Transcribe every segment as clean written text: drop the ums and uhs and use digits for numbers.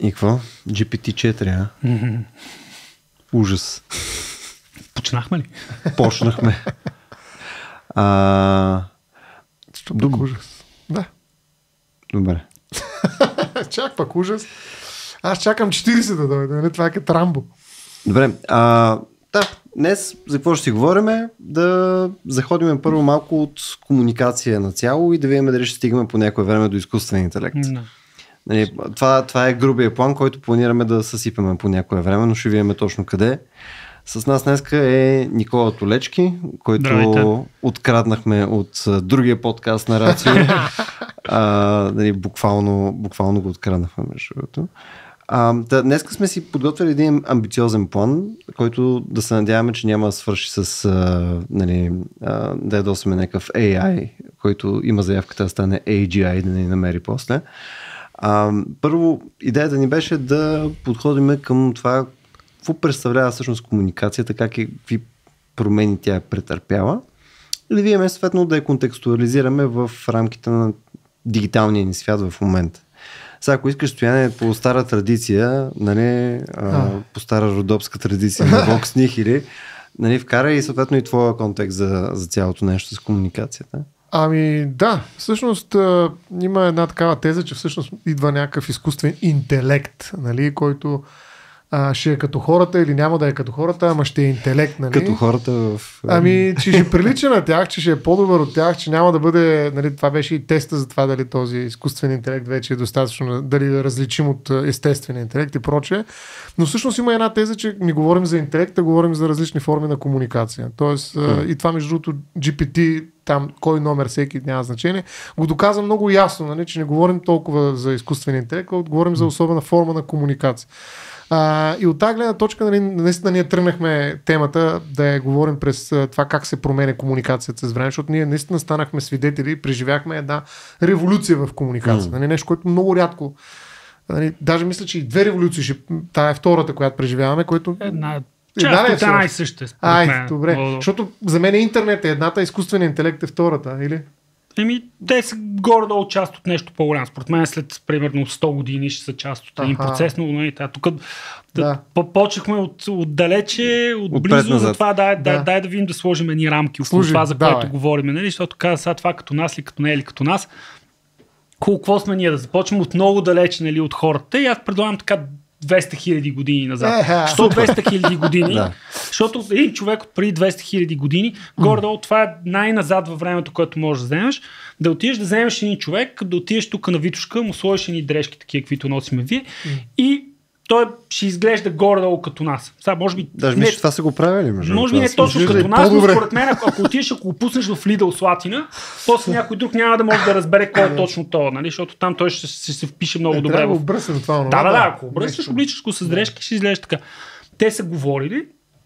И какво? GPT-4, а? Ужас. Почнахме ли? Почнахме. Ужас. Да. Добре. Чак пък ужас. Аз чакам 40 да дойде, нали? Това е като Рамбо. Добре. Да, днес за какво ще си говорим? Да заходим първо малко от комуникация на цяло и да видим дали ще стигаме по някое време до изкуствен интелект. Нали, това е грубия план, който планираме да съсипаме по някое време, но ще видим точно къде. С нас днеска е Никола Толечки, който откраднахме от другия подкаст на Рацио. Нали, буквално го откраднахме между другото. Днеска сме си подготвили един амбициозен план, който да се надяваме, че няма да свърши с да ядосаме някакъв AI, който има заявката да стане AGI, да не намери после. Първо, идеята ни беше да подходим към това, какво представлява всъщност комуникацията, какви промени тя е претърпяла и да видим съответно да я контекстуализираме в рамките на дигиталния ни свят в момента. Сега, ако искаш стояне по стара традиция, нали, по стара родопска традиция на Vox Nihili, нали, вкарай и съответно и твоя контекст за цялото нещо с комуникацията. Ами да, всъщност има една такава теза, че всъщност идва някакъв изкуствен интелект, нали, който ще е като хората или няма да е като хората, ама ще е интелект, нали? Като хората в... Ами, че ще прилича на тях, че ще е по-добър от тях, че няма да бъде, нали, това беше и теста за това дали този изкуствен интелект вече е достатъчно, дали е различим от естествения интелект и прочее. Но всъщност има една теза, че не говорим за интелект, а говорим за различни форми на комуникация. Тоест, и това между другото GPT, там кой номер всеки няма значение, го доказа много ясно, нали, че не говорим толкова за изкуствен интелект, а говорим за особена форма на комуникация. И от тази гледна точка, нали, наистина ние тръгнахме темата да я говорим през това как се променя комуникацията с време, защото ние наистина станахме свидетели и преживяхме една революция в комуникацията. Нали, нещо, което много рядко, нали, даже мисля, че и две революции, тая е втората, която преживяваме, което... Една и съща. Добре. Защото за мен интернет е едната, изкуственият интелект е втората, или? Те са горе-долу част от нещо по-голямо. Според мен след примерно 100 години ще са част от един процес, но нали, тук почнахме отдалече, отблизо, за това дай да видим да сложим едни рамки около това, за което говорим, нали? Защото каза сега това като нас ли, като не е ли като нас. Какво сме ние да започнем от много далече, нали, от хората и аз предлагам така 200 хиляди години назад. Що 200 хиляди години? Защото един човек от преди 200 хиляди години, горе-долу това е най-назад във времето, което можеш да вземеш, да отидеш да вземеш един човек, да отидеш тук на Витушка, му сложиш едни дрежки, такива, каквито носиме вие, и той ще изглежда горе-долу като нас. Сега, може би... Даже мисля, това са го правили. Може би не точно като нас, но според мен, ако отидеш, ако го пуснеш в Lidl Слатина, после някой друг няма да може да разбере кой е точно това, нали? Защото там той ще се впише много добре. Трябва да обръсне това. Да, ако обръснеш, обличаш го с дрежки, ще изглежда така. Те са говорили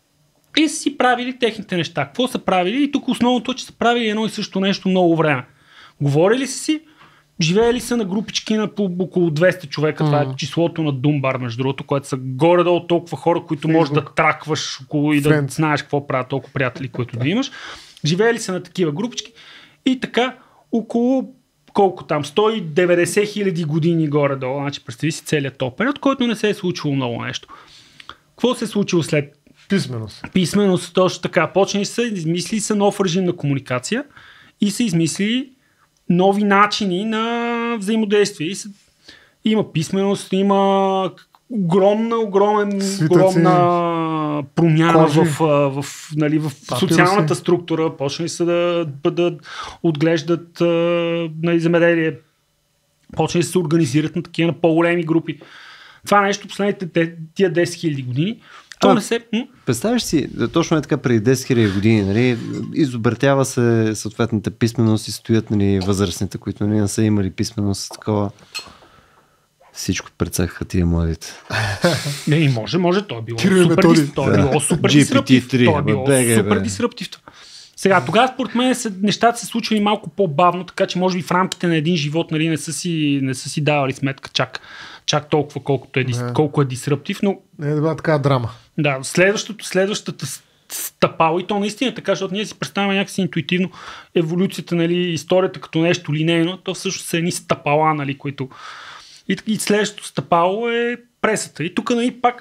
и са си правили техните неща. Какво са правили? И тук основното е, че са правили едно и също нещо много време. Говорили са си, живеели са на групички на по около 200 човека. Това е числото на Думбар, между другото, което са горе-долу толкова хора, които можеш да тракваш около и да знаеш какво правят толкова приятели, които да имаш. Живеели са на такива групички и така около колко там, 190 хиляди години горе-долу. Значи представи си целият топ период, който не се е случило много нещо. Какво се е случило след писменост? Точно така. Почнали са, измисли са нов режим на комуникация и са измислили нови начини на взаимодействие. Има писменост, има огромна промяна в социалната структура. Почнали са да отглеждат земеделие. Почнали са организират на такива на по-големи групи. Това нещо последните тия 10 000 години. Представяш си, точно е така преди 10 000 години, нали, изобретява се съответната писменост и стоят, нали, възрастните, които не са имали писменост, такова. Всичко прецакаха тия младите. Не, може, то е било супер дисруптив. Супер дисруптив. Сега, тогава според мен нещата се случвали малко по-бавно, така че може би в рамките на един живот, нали, не са си давали сметка чак толкова, колко е дисруптив, но... Не е била така драма. Да, следващата стъпало, и то наистина така, защото ние си представяме някакси интуитивно еволюцията, нали, историята като нещо линейно, то всъщност са едни стъпала, нали, които И следващото стъпало е пресата. И тук нали, пак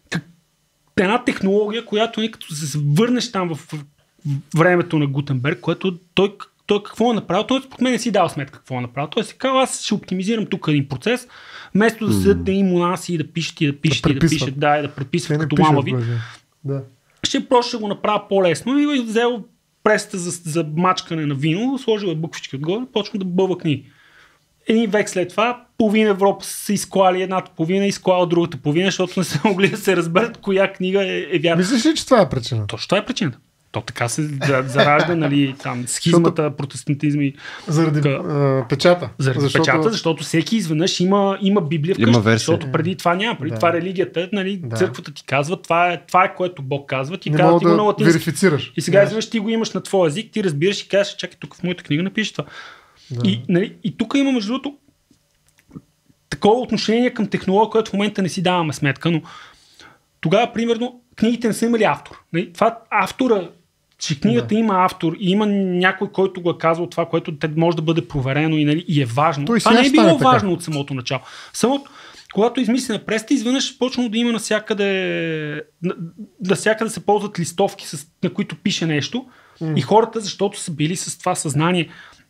една технология, която като се върнеш там в времето на Гутенберг, което той какво е направил, той според мен не си дал сметка какво е направил. Той си казал, аз ще оптимизирам тук един процес, вместо да седат и монаси и да пишат и да пишат и да пишат, и да преписват като ламави. Да. Ще го направя по-лесно и взел пресата за мачкане на вино, сложил буквички отгоре, почна да бълва книги. Един век след това, половина Европа са изклали едната половина и изклала другата половина, защото не са могли да се разберат коя книга е вярна. Мислиш ли, че това е причина? Точно това е причината. То така се заражда, нали, там, схизмата, протестантизма и... Заради печата. Защото всеки изведнъж има Библия вкъщи, защото преди това няма. Преди това религията, нали, църквата ти казва, това е което Бог казва. Ти казва, ти го на латински. Верифицираш. И сега изведнъж ти го имаш на твой език, ти разбираш и кажеш, чакай, тук в моята книга напишеш това. Да. И тук има, между другото, такова отношение към технология, което в момента не си даваме сметка, но тогава, примерно, книгите не са имали автор. Това автора, че книгата има автор и има някой, който го е казал това, което може да бъде проверено и е важно. Това не е било важно от самото начало. Когато измислена пресата, изведнъж почнало да има навсякъде се ползват листовки, на които пише нещо. И хората, защото са били с това съзнание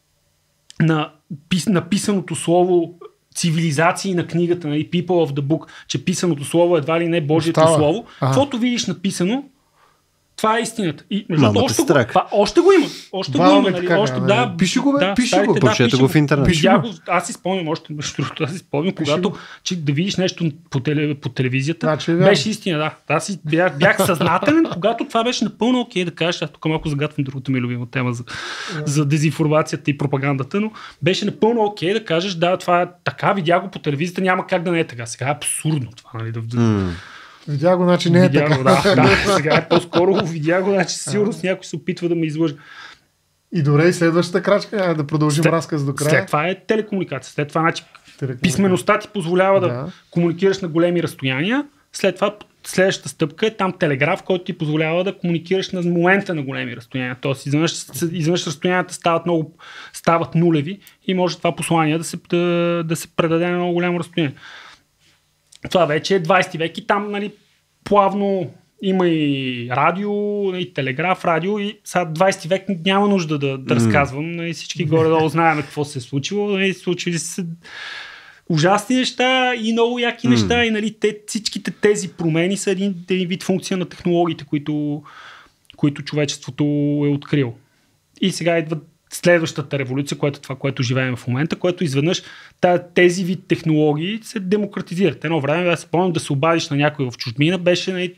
на написаното слово, цивилизации на книгата, нали, People of the Book, че писаното слово едва ли не Божието слово. Каквото видиш написано, това е истината. И още го има. Нали, пиши го, прочете го в интернет. Аз си спомням когато да видиш нещо по телевизията, беше истина. Да. Аз бях съзнателен, когато това беше напълно окей да кажеш, аз тук малко загатвам другата ми любима тема за дезинформацията и пропагандата, но беше напълно окей да кажеш, да, това е така, видях го по телевизията, няма как да не е така. Сега е абсурдно това, нали, видя го, значи не е така. Да, сега е по-скоро видя го, значи сигурно някой се опитва да ме излъже. И добре, и следващата крачка, да продължим разказ до края. След това е телекомуникация. След това, значи, писмеността ти позволява да комуникираш на големи разстояния. След това следващата стъпка е там телеграф, който ти позволява да комуникираш на момента на големи разстояния. Тоест, изведнъж разстоянията стават нулеви и може това послание да се предаде на много голямо разстояние. Това вече е 20 век и там, нали, плавно има и радио, и телеграф, радио и сега 20 век няма нужда да разказвам. Нали, всички горе-долу знаем какво се е случило. Нали, случили се ужасни неща и много яки неща и нали, всичките тези промени са един вид функция на технологиите, които човечеството е открило. И сега идва следващата революция, което е това, което живеем в момента, което изведнъж тези вид технологии се демократизират. Едно време, аз спомням да се обадиш на някой в чужбина, беше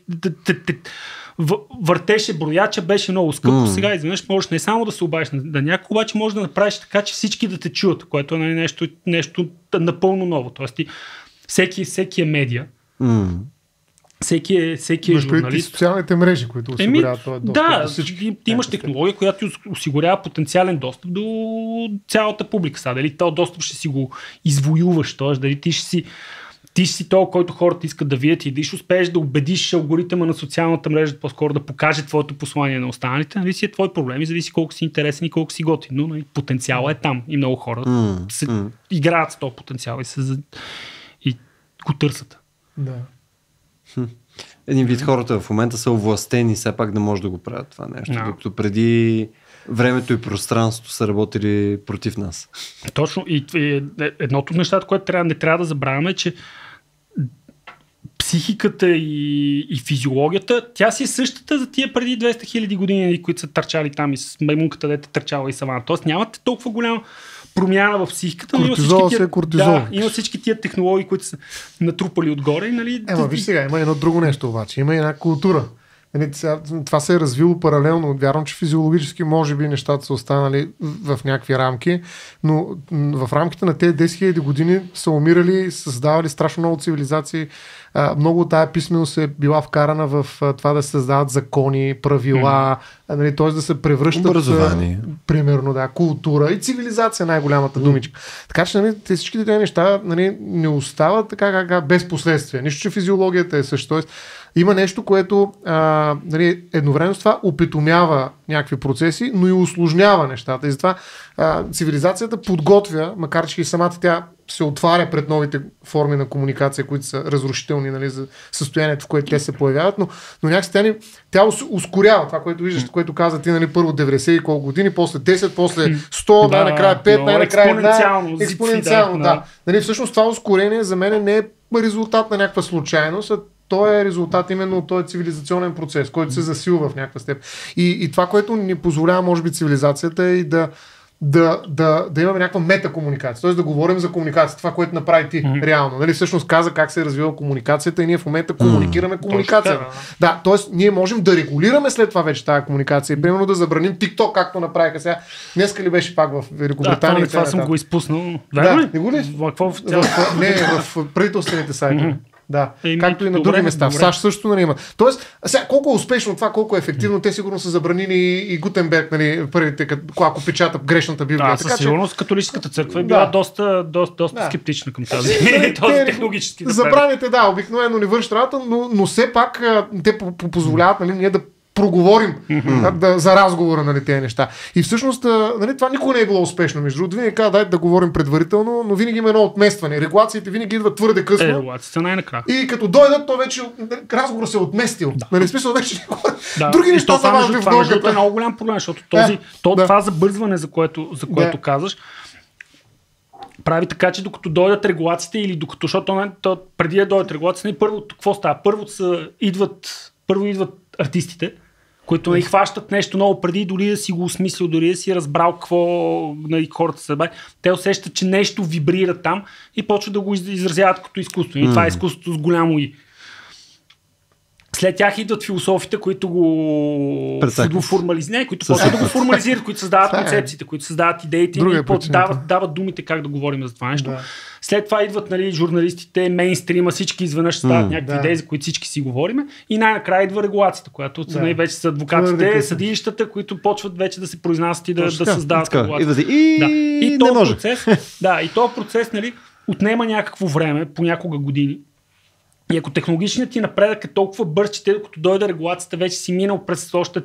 въртеше брояча, беше много скъпо. Сега изведнъж можеш не само да се обадиш на някой, обаче можеш да направиш така, че всички да те чуят, което е нещо напълно ново. Тоест всеки е медия. Всеки е журналист. Социалните мрежи, които осигуряват този достъп. Да, ти имаш технология, която осигурява потенциален достъп до цялата публика. Сега, дали този достъп ще си го извоюваш, т.е. дали ти ще си този, който хората искат да видят и да ще успееш да убедиш алгоритъма на социалната мрежа по-скоро да покаже твоето послание на останалите, нали си е твой проблем и зависи колко си интересен и колко си готин. Но нали, потенциала е там и много хора се играят с този потенциал и го търсят. Да. Един вид хората в момента са овластени все пак да може да го правят това нещо, докато преди времето и пространството са работили против нас. Точно. И едното от нещата, което не трябва да забравяме е, че психиката и физиологията, тя си е същата за тия преди 200 000 години, които са търчали там и с маймунката, дете търчала и савана. Тоест нямате толкова голяма промяна в психиката. Има всички тия технологии, които са натрупали отгоре. Нали, виж сега, има едно друго нещо обаче. Има една култура. Това се е развило паралелно. Вярвам, че физиологически може би нещата са останали в някакви рамки, но в рамките на тези 10 000 години са умирали, създавали страшно много цивилизации. Много от тая писменост е била вкарана в това да се създават закони, правила, нали, т.е. да се превръщат образование. Примерно, култура и цивилизация, най-голямата думичка. Така че нали, всичките тези неща нали, не остават така без последствия. Нищо, че физиологията е също. Има нещо, което нали, едновременно с това опитомява някакви процеси, но и усложнява нещата. И затова цивилизацията подготвя, макар че и самата тя се отваря пред новите форми на комуникация, които са разрушителни, нали, за състоянието, в което те се появяват, но някакси тя ускорява това, което виждаш, което каза ти, нали, първо 90 и колко години, после 10, после 100, най-накрая 5, най-накрая 1, експоненциално. Да. Нали, всъщност това ускорение за мен не е резултат на някаква случайност, а той е резултат именно от този цивилизационен процес, който се засилва в някаква степен. И това, което ни позволява, може би, цивилизацията е и да имаме някаква метакомуникация, т.е. да говорим за комуникация, това, което направи ти реално. Нали, всъщност каза как се е развила комуникацията и ние в момента комуникираме комуникация. Да, т.е. ние можем да регулираме след това вече тази комуникация. Примерно да забраним TikTok, както направиха сега. Днеска ли беше пак в Великобритания? Да, това съм го изпуснал. Да, не го ли? Не, в правителствените сайтове. Да, както и на други места. В САЩ също, нали, има. Тоест, сега, колко е успешно това, колко е ефективно, те сигурно са забранили и Гутенберг, нали, първите, ако печата грешната Библия. Да, със сигурност католическата църква е била доста скептична към този технологически. Забраните, обикновено ни вършат работа, но все пак те позволяват, нали, ние да проговорим за разговора, нали, тези неща. И всъщност, нали, това никога не е било успешно. Между другото, винаги казва, дайте да говорим предварително, но винаги има едно отместване. Регулациите винаги идват твърде късно. Регулациите най-накрая. И като дойдат, то вече разговор се е отместил. Нали, смисъл вече други неща са важни в науката. Това е много голям проблем, защото това забързване, за което казваш, прави така, че докато дойдат регулациите или докато, защото преди да дойдат регулациите, първо какво става? Първо идват артистите, които не хващат нещо много преди, дори да си го осмислил, дори да си разбрал какво хората се бавят. Те усещат, че нещо вибрира там и почват да го изразяват като изкуство. И това е изкуството с голямо и. След тях идват философите, които го формализират, които почват да го формализират, които създават концепциите, които създават идеите и дават думите как да говорим за това нещо. Да. След това идват, нали, журналистите, мейнстрима, всички изведнъж стават някакви идеи, за които всички си говорим. И най-накрая идва регулацията, която вече са адвокатите, съдилищата, които почват вече да се произнасят и да създават регулацията. И този процес, нали, отнема някакво време, понякога години. И ако технологичният ти напредък е толкова бърз, че докато дойде регулацията, вече си минал през още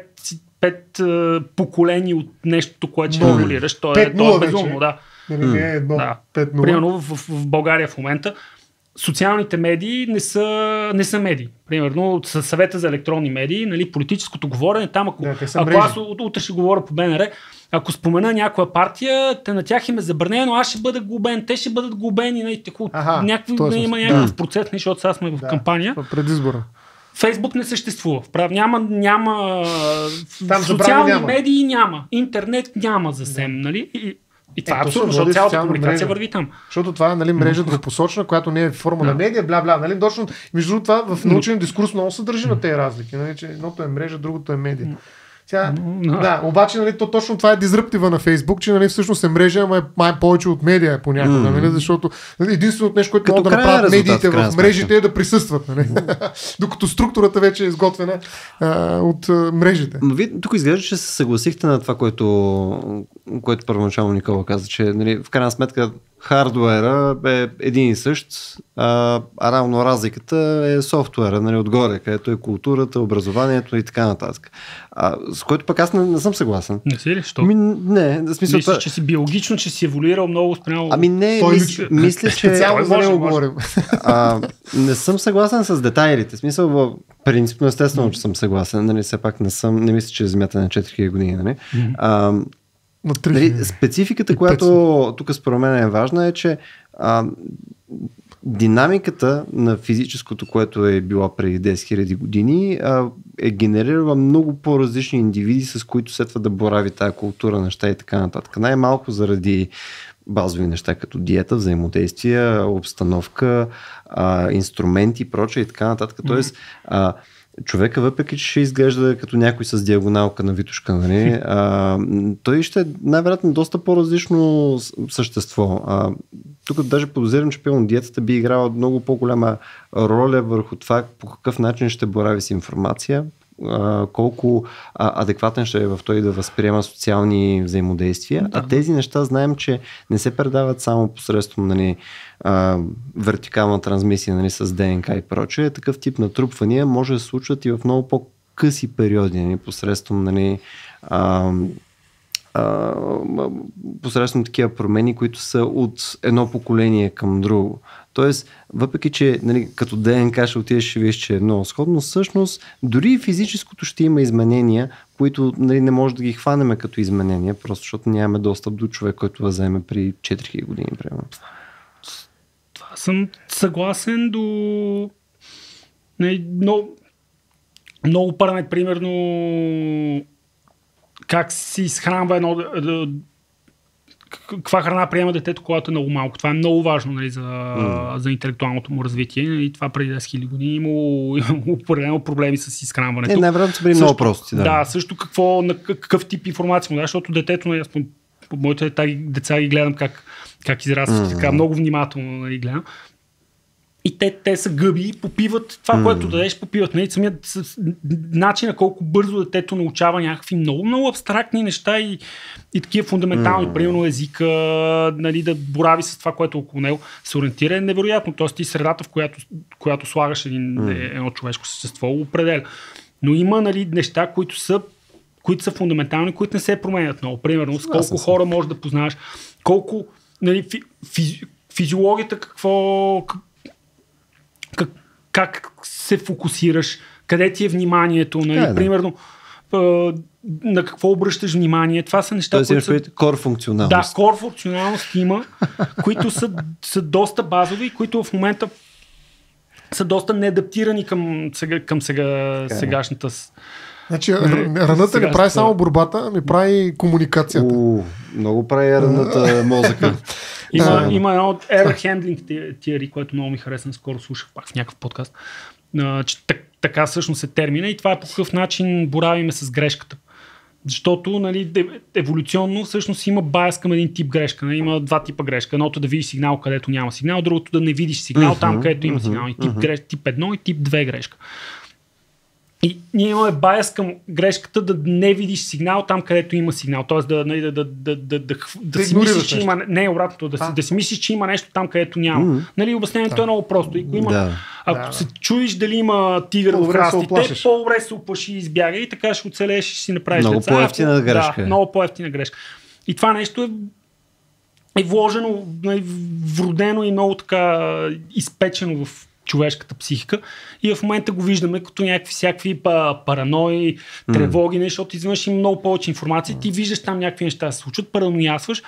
5 поколения от нещото, което ще регулираш. То е безумно, да. Примерно в България в момента социалните медии не са медии. Примерно със съвета за електронни медии, нали, политическото говорене, там ако аз утре ще говоря по БНР, ако спомена някоя партия, на тях им е забранено, аз ще бъда глобен, те ще бъдат глобени, нали, има някакъв процес, защото сега сме в кампания. Предизбора. Фейсбук не съществува. Няма социални медии няма. Интернет няма за СЕМ, нали? И това е абсурдно, защото цялата комуникация върви там. Защото това е, нали, мрежа двупосочна, която не е форма на медия, нали? Точно, между другото, това в научен дискурс много се държи на тези разлики. Нали? Че едното е мрежа, другото е медия. Обаче, нали, точно това е дизруптива на Фейсбук, че, нали, всъщност е мрежа, ама е повече от медия понякога, нали, защото единственото нещо, което могат да направят медиите в мрежите е да присъстват, нали, докато структурата вече е изготвена от мрежите. Вие тук изглежда, че се съгласихте на това, което първоначално Никола каза, че, нали, в крайна сметка хардуера е един и същ, а равно разликата е софтуера, нали, отгоре, където е културата, образованието и така нататък. С което пък аз не съм съгласен. Не си ли? Що? Не, в смисъл... Мислиш, че си биологично, че си еволюирал много спрямо... Мисля, че... Специално за него говорим. Не съм съгласен с детайлите. В смисъл, принципно естествено, че съм съгласен. Нали, все пак не мисля, че Земята на 4000 години. Нали? Нали, спецификата, която тук според мен е важна, е, че динамиката на физическото, което е била преди 10 000 години, е генерирала много по-различни индивиди, с които след това да борави тая култура, неща и така нататък. Най-малко заради базови неща, като диета, взаимодействия, обстановка, инструменти и прочее и така нататък. Тоест, човека, въпреки че ще изглежда като някой с диагоналка на витушка, нали, той ще е най-вероятно доста по-различно същество. Тук даже подозирам, че пълно диетата би играла много по-голяма роля върху това по какъв начин ще борави с информация, колко адекватен ще е в той да възприема социални взаимодействия. А тези неща знаем, че не се предават само посредством, нали, вертикална трансмисия, нали, с ДНК и прочее. Такъв тип натрупвания може да се случват и в много по-къси периоди, нали, посредством, нали, посредством такива промени, които са от едно поколение към друго. Тоест, въпреки че, нали, като ДНК ще отидеш, ще виж, че е много сходно, всъщност дори и физическото ще има изменения, които, нали, не може да ги хванеме като изменения, просто защото нямаме достъп до човек, който да вземе при 4000 години, примерно. Това съм съгласен до... Много параметри, примерно как си изхранва каква храна приема детето, когато е много малко. Това е много важно, нали, за интелектуалното му развитие. И това преди 10 000 години имало определено проблеми с изхранването. Най-вероятно са били много прости. Да, също какъв тип информация му да, защото детето, нали, моите деца ги гледам как израстват, така много внимателно, нали, гледам. И те са гъби, попиват това, което дадеш, попиват. Нали, самият начина колко бързо детето научава някакви много абстрактни неща и такива фундаментални, примерно езика, нали, да борави с това, което около него се ориентира, е невероятно. Тоест и средата, в която слагаш едно човешко същество, определя. Но има, нали, неща, които са фундаментални, които не се променят много. Примерно, с колко хора можеш да познаваш, колко, нали, физиологията, как се фокусираш, къде ти е вниманието, нали, примерно на какво обръщаш внимание. Това са неща, които са... Core функционалност. Да, core функционалност има, които са доста базови и които в момента са доста неадаптирани към сегашната... Значи, раната не прави само борбата, ми прави комуникацията. Много прави раната мозъка. Има едно от Error Handling Theory, което много ми хареса, скоро слушах пак в някакъв подкаст, че така всъщност е термина и това е по какъв начин боравиме с грешката. Защото, нали, еволюционно всъщност има байс към един тип грешка. Нали? Има два типа грешка. Едното да видиш сигнал, където няма сигнал, другото да не видиш сигнал там, където има сигнал. И тип 1 и тип 2 грешка. И ние имаме байс към грешката да не видиш сигнал там, където има сигнал. Тоест да си мислиш, че има... Не, обратното. Да си мислиш, че има нещо там, където няма. Нали, обяснението е много просто. Ако се чудиш дали има тигър в храстите, по-добре се оплаши и избяга и така ще оцелееш и ще си направиш много деца. По-ефтина грешка. Да, много по-ефтина грешка. И това нещо е вложено, вродено и много така изпечено в човешката психика и в момента го виждаме като някакви всякакви паранои, тревоги, защото изведнъж има много повече информация, ти виждаш там някакви неща да се случват, параноясваш.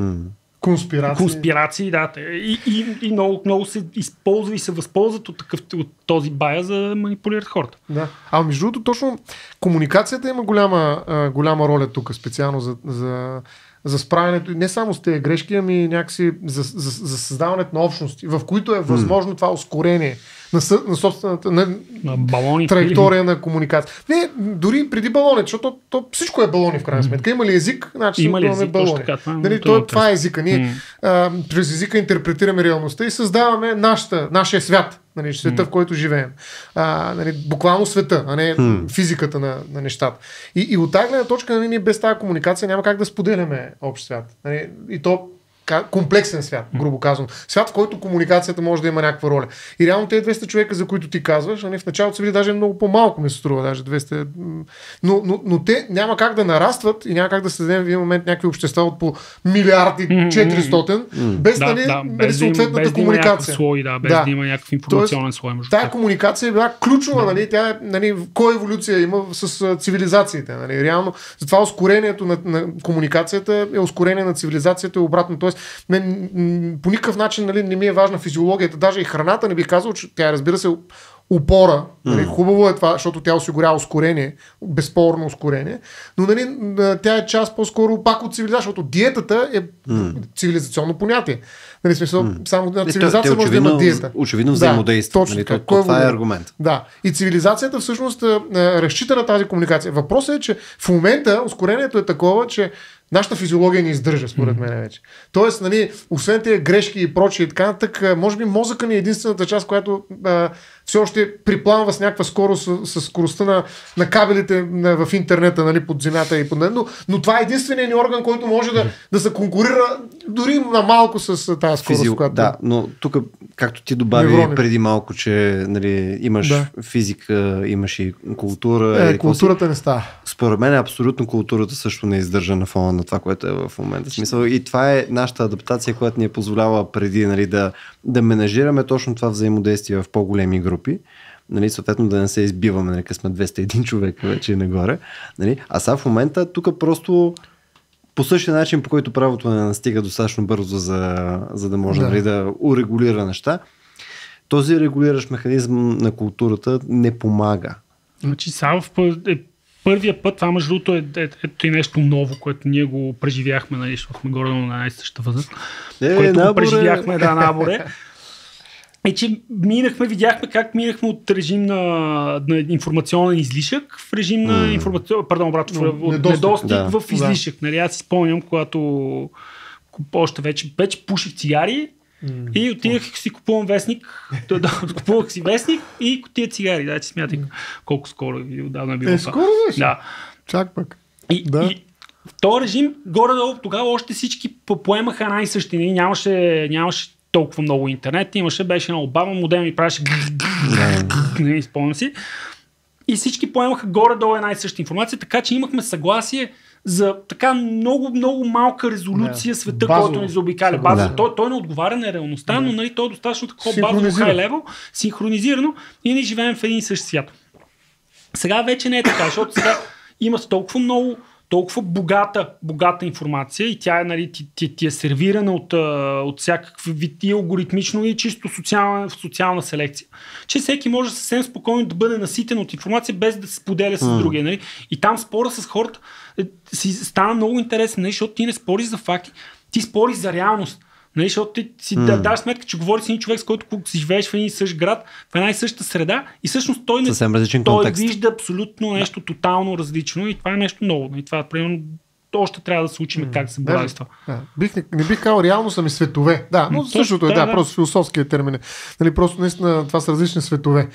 Конспирации, да. И много се използва и се възползват от този бая за да манипулират хората. Да. А между другото, точно комуникацията има голяма роля тук, специално за справянето, не само с тези грешки, ами някакси за създаването на общности, в които е възможно това ускорение на собствената балони, траектория на комуникация. Не, дори преди балони, защото всичко е балони в крайна сметка. Има ли език? Значи имаме балони. Това е езика. Ние през езика интерпретираме реалността и създаваме нашия свят. Нали, света, в който живеем. Нали, буквално света, а не физиката на нещата. И от тази гледна точка, нали, ние без тази комуникация няма как да споделяме общ свят. Нали, и то комплексен свят, грубо казвам. Свят, в който комуникацията може да има някаква роля. И реално тези 200 човека, за които ти казваш, в началото са били даже много по-малко, ми се струва, даже 200. Но те няма как да нарастват и няма как да създадем в един момент някакви общества от по милиарди 400, без съответната комуникация. Без да има някакъв информационен слой. Тая комуникация е била ключова, нали, тя е, нали, кой еволюция има с цивилизациите. Нали, реално, затова ускорението на комуникацията е ускорение на цивилизацията и обратно. Тоест, по никакъв начин, нали, не ми е важна физиологията, даже и храната не бих казал, че тя, разбира се, опора. Нали, хубаво е това, защото тя осигурява ускорение, безспорно ускорение, но, нали, тя е част по-скоро пак от цивилизация, защото диетата е цивилизационно понятие. Нали, смисъл, само на цивилизация може да има диета. Очевидно взаимодейства. Точно нали, това е аргумент. Да. И цивилизацията всъщност разчита на тази комуникация. Въпросът е, че в момента ускорението е такова, че нашата физиология ни издържа, според мен вече. Тоест, нали, освен тези грешки и прочие и така нататък, може би мозъка ни е единствената част, която все още припламва с някаква скорост, с скоростта на кабелите в интернета, нали, под земята и под него, но това е единственият ни орган, който може да се конкурира дори на малко с тази скорост. Която... Да, но тук, както ти добави преди малко, че нали, имаш физика, имаш и култура. Културата не става. Според мен абсолютно културата също не издържа на фона на това, което е в момента. Смисъл. И това е нашата адаптация, която ни е позволява преди нали, да менажираме точно това взаимодействие в по-големи групи. Нали, съответно да не се избиваме, нали, къде сме 201 човека вече нагоре. Нали. А сега в момента тук просто по същия начин, по който правото не настига достатъчно бързо, за да може нали, да урегулира неща, този регулиращ механизъм на културата не помага. Значи сега първия път, това между другото е нещо ново, което ние го преживяхме, нали, защото сме горе на най-същата възраст, което го преживяхме наборе. Че видяхме как минахме от режим на информационен излишък в режим на недостиг в излишък. Нали, аз си спомням, когато още вече пуших цигари и отидах си купувам вестник, купувах си вестник и кутия цигари. Да, че смятай колко скоро и отдавна било това. Скоро беше? Да. Чак пък. И в този режим, горе-долу, тогава още всички поемаха най-същи. Нямаше толкова много интернет, беше много бавно, модем и правеше не спомням си. И всички поемаха горе-долу една и съща информация, така че имахме съгласие за така много малка резолюция света, който ни заобикаля. Базово. Той не отговаря на реалността, но нали, той е достатъчно такова базово high-level, синхронизирано и ние живеем в един и същи свят. Сега вече не е така, защото сега има толкова богата информация и тя нали, ти е сервирана от всякакви вид и алгоритмично и чисто социална селекция, че всеки може съвсем спокойно да бъде наситен от информация без да се споделя с другия. Нали? И там спора с хората си стана много интересен, нали? Защото ти не спориш за факти, ти спориш за реалност. Нали, защото ти си даш сметка, че говориш с един човек, с който си живееш в един и същ град, в една и съща среда и всъщност той вижда абсолютно нещо тотално различно и това е нещо ново. И това, примерно, още трябва да се учим как да се борави с това. Не бих казал реално са ми светове. Да, но същото е, просто философския термин. Нали, просто наистина това са различни светове.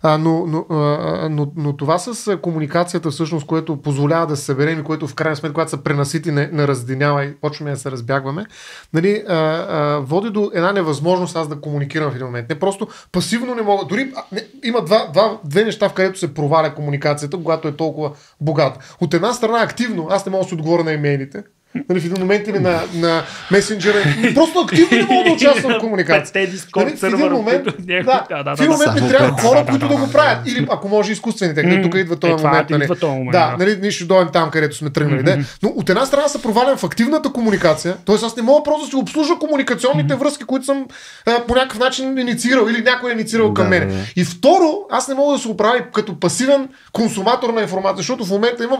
Но това с комуникацията всъщност, което позволява да се съберем и което в крайна сметка, когато се пренасити, не разединява и почваме да се разбягваме, нали, води до една невъзможност аз да комуникирам в един момент. Не просто пасивно не мога. Дори има две неща, в където се проваля комуникацията, когато е толкова богата. От една страна активно, аз не мога да се отговоря на имейлите. Нали, в един момент или на месенджера. Просто активно не мога да участвам в комуникация. В един момент ми трябва хора, които да го правят. Или ако може изкуствените. Тук идва този момент. Нали, ние ще дойдем там, където сме тръгнали. Но от една страна се провалям в активната комуникация. Т.е. аз не мога просто да си обслужа комуникационните връзки, които съм по някакъв начин инициирал или някой е инициирал към мен. И второ, аз не мога да се оправя като пасивен консуматор на информация, защото в момента имам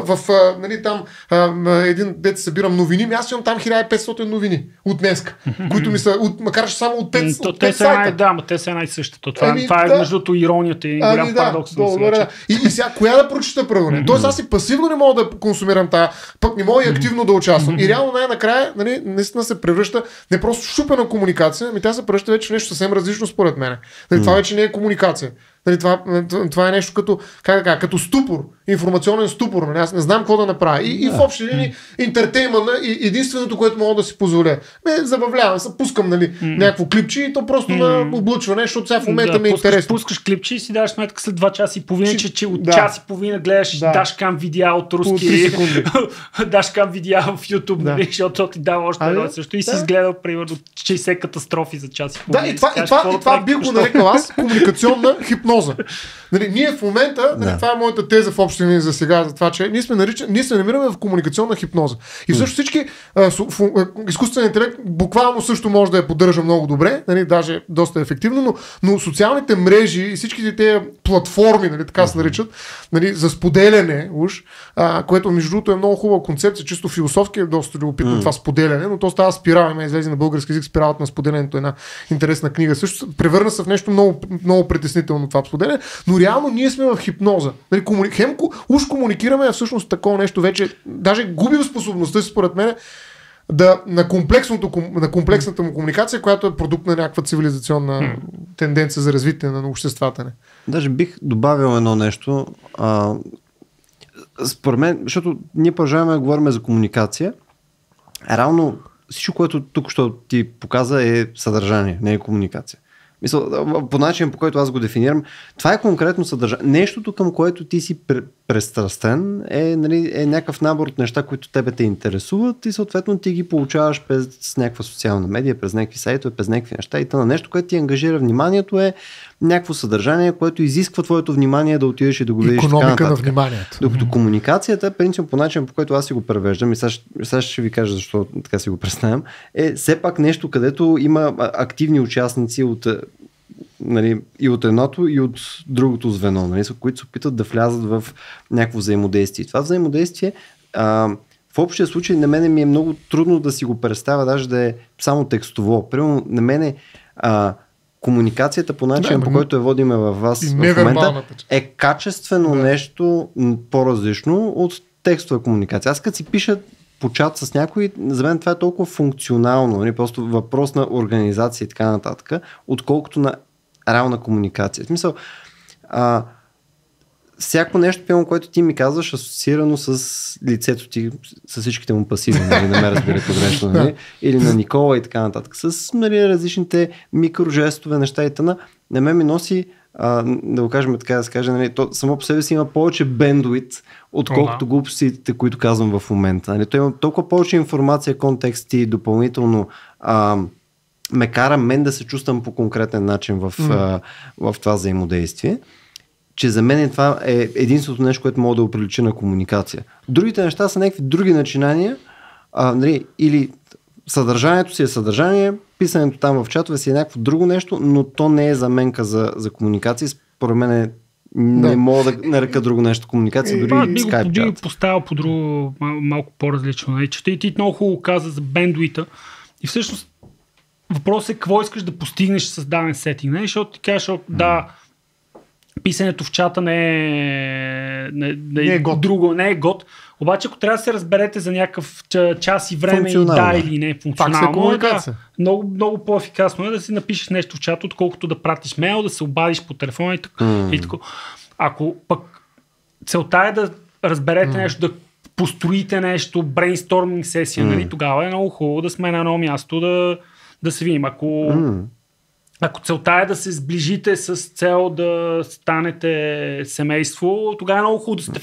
там един дет събирам новини, аз имам там 1500 новини от днеска, които ми са, макар че само от 5 сайта. Те са една и същата. Това е междуто иронията и голям парадокс. И сега, коя да прочита правилно? Тоест аз и пасивно не мога да консумирам тая, пък не мога и активно да участвам. И реално най-накрая, нали, наистина се превръща не просто шупена комуникация, тя се превръща вече в нещо съвсем различно според мен. Това вече не е комуникация. Нали, това е нещо като ступор, информационен ступор. Нали? Аз не знам какво да направя. И в общи линии интертеймента и единственото, което мога да си позволя. Забавлявам се, пускам някакво клипче и то просто на облъчване, защото сега в момента ми е интересно. Пускаш клипче и си даваш сметка след 2 часа и половина, че от час и половина гледаш дашкам видеа от руски, дашкам видеа в YouTube, нали? Защото ти дава още едно също и си изгледал примерно 60 катастрофи за час и половина. И това бих го нарекал аз комуникационна хипноза. Нали, ние в момента, това е моята теза в общи линии за сега, за това, че ние се намираме в комуникационна хипноза. И всъщност всички изкуствен интелект буквално също може да я поддържа много добре, нали, даже доста ефективно, но социалните мрежи и всичките тези платформи, нали, така се наричат, нали, за споделяне, което между другото е много хубава концепция, чисто философски е доста любопитно това споделяне, но то става спирала, има излезе на български език спиралата на споделянето, една интересна книга. Също превърна се в нещо много, много притеснително това споделяне, но реално ние сме в хипноза. Нали, уж комуникираме, а всъщност такова нещо вече даже губим способността си, според мен, на комплексната му комуникация, която е продукт на някаква цивилизационна тенденция за развитие на обществата. Даже бих добавил едно нещо. Според мен, защото ние продължаваме да говорим за комуникация, реално всичко, което тук що ти показа е съдържание, не е комуникация. Мисъл, по начин, по който аз го дефинирам, това е конкретно съдържание. Нещото, към което ти си престрастен е, нали, е някакъв набор от неща, които тебе те интересуват и съответно ти ги получаваш през някаква социална медия, през някакви сайтове, през някакви неща и на нещо, което ти ангажира вниманието е някакво съдържание, което изисква твоето внимание да отидеш и да го видиш. Икономика на вниманието. Докато комуникацията, принцип по начин, по който аз си го превеждам и сега ще ви кажа защо така си го представям, е все пак нещо, където има активни участници от нали, и от едното, и от другото звено, нали, които се опитат да влязат в някакво взаимодействие. Това взаимодействие в общия случай на мене ми е много трудно да си го представя, даже да е само текстово. Примерно на мене комуникацията по начин, по който я водиме във вас в момента, е качествено нещо по-различно от текстова комуникация. Аз като си пиша по чат с някой, за мен това е толкова функционално, нали? Просто въпрос на организация и така нататък, отколкото на реална комуникация. В смисъл, всяко нещо, което ти ми казваш, асоциирано с лицето ти, с всичките му пасиви, нали, не ме разберете грешно, нали, или на Никола и така нататък, с нали, различните микрожестове, неща и т.н. На мен ми носи, да го кажем така да се каже, нали, то само по себе си има повече бендуит, отколкото глупостите, които казвам в момента. Нали. То има толкова повече информация, контекст и допълнително ме кара мен да се чувствам по конкретен начин в това взаимодействие, че за мен това е единственото нещо, което мога да оприлича на комуникация. Другите неща са някакви други начинания, нали, или съдържанието си е съдържание, писането там в чатове си е някакво друго нещо, но то не е заменка за комуникация. Според мен не мога да нарека друго нещо комуникация, дори Skype чат. Би поставил по друго малко по-различно. Нали? Че ти много хубаво каза за бендуита и всъщност въпросът е какво искаш да постигнеш с даден сетинг. Нали? Защото ти кажеш, да, писането в чата не е друго, не е год. Обаче, ако трябва да се разберете за някакъв час и време и да или не функционално, много, много по-ефикасно е да си напишеш нещо в чата, отколкото да пратиш мейл, да се обадиш по телефона и така. Ако пък целта е да разберете нещо, да построите нещо, брейнсторминг сесия, нали, тогава е много хубаво да сме на едно място да се видим. Ако целта е да се сближите с цел да станете семейство, тогава е много хубаво да сте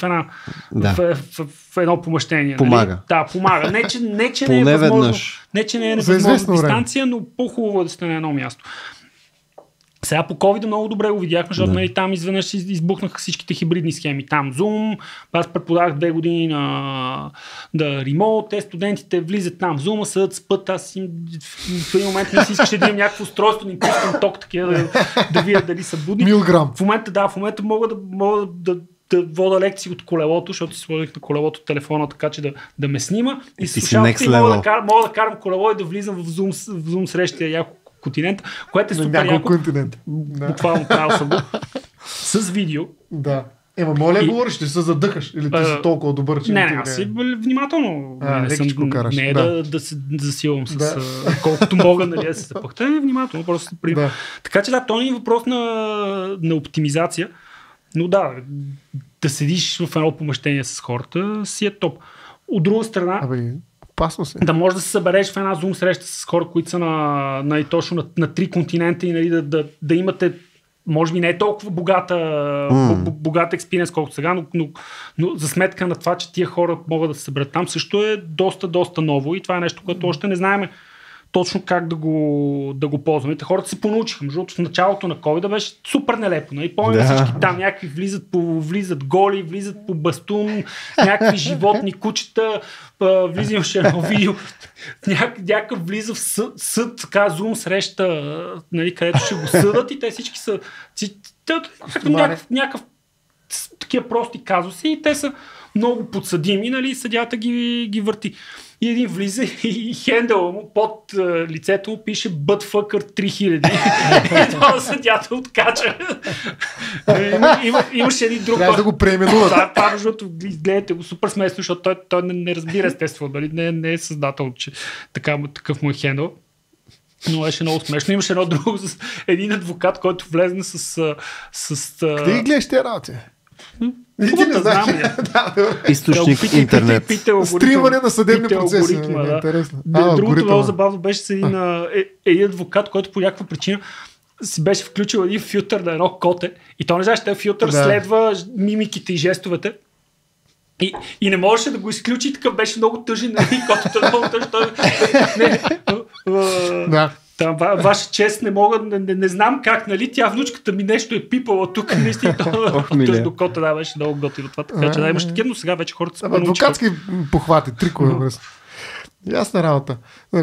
в едно помещение. Помага. Нали? Да, помага. Не, че не е възможно, невъзможна дистанция, но по-хубаво е да сте на едно място. Сега по COVID много добре го видяхме, защото нали, там изведнъж избухнаха всичките хибридни схеми. Там Zoom, аз преподавах 2 години на ремонт, те студентите влизат там в Zoom, съдат спът, аз им в един момент не си искаше да имам някакво устройство, да им пускам ток, такива да видя дали са будни. Милграм. В момента мога да вода лекции от колелото, защото си сложих на колелото телефона, така че да ме снима и с слушалките мога да карам колело и да влизам в Zoom среща яко континент, което е супер яко. Буквално правил съм го. С видео. Да. Моля, говориш, ти се задъхаш или ти си толкова добър, че не, аз си внимателно. Не да се засилвам с колкото мога, нали, да се запъхта. Внимателно, просто така че то не е въпрос на оптимизация, но да седиш в едно помещение с хората си е топ. От друга страна, да можеш да се събереш в една Zoom среща с хора, които са на точно на 3 континента и нали, да имате, може би не е толкова богата експириенс, колкото сега, но за сметка на това, че тия хора могат да се съберат там, също е доста ново и това е нещо, което още не знаем точно как да го ползваме. Хората се понаучиха. Защото в началото на COVID беше супер нелепо. И помня всички там някакви влизат голи, влизат по бастун, някакви животни, кучета, влизаше едно видео, някакъв влиза в съд, така Zoom среща, нали, където ще го съдат и те всички са някакъв такива прости казуси и те са много подсъдими, нали, съдята ги върти. И един влиза и хендъла му под лицето му пише Buttfucker 3000. И това съдята откача. Имаше един друг... Трябва да го преименуват. Това, защото гледате го супер смесно, защото той не разбира естествено, не е създател, че такъв му е хендъл. Но беше много смешно. Имаше едно друго с един адвокат, който влезне с... Къде ги гледаш тези работи? Не знам. Източник интернет. Стримане на съдебни процеси. Другото много забавно беше с един адвокат, който по някаква причина си беше включил един филтър на едно коте и то не знаеш, този филтър следва мимиките и жестовете. И не можеше да го изключи, така беше много тъжен, котото е много тъжен. Ваша чест, не знам как, нали, тя внучката ми нещо е пипала тук, наистина тъжно кота, беше много готино това, така че имаш такива, но сега вече хората са по-научили. Адвокатски похвати, трикове връзка. Ясна работа.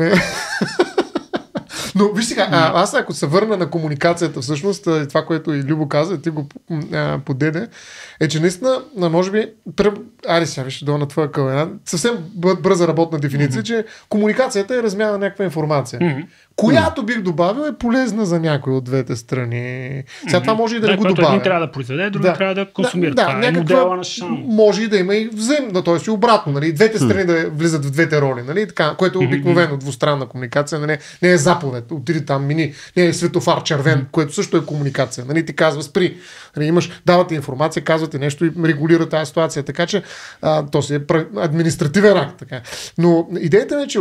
Но виж сега, аз ако се върна на комуникацията, всъщност, това, което и Любо каза, ти го подеде, е, че наистина, може би, сега виж, долу на твоя къл, съвсем бърза работна дефиниция, че комуникацията е размяна на някаква информация. Която бих добавил е полезна за някой от двете страни. Сега това може и да не го добавя. Един трябва да произведе, други трябва да консумира. Това е модела на Шан. Може и да има и взаимно, т.е. и обратно. Нали? Двете страни да влизат в двете роли, нали? Така, което е обикновено двустранна комуникация. Нали? Не е заповед, отиди там, не е светофар червен, което също е комуникация. Нали? Ти казва спри. Нали? Давате информация, казвате нещо и регулира тази ситуация. Така че то си е административен акт. Така. Но идеята е, че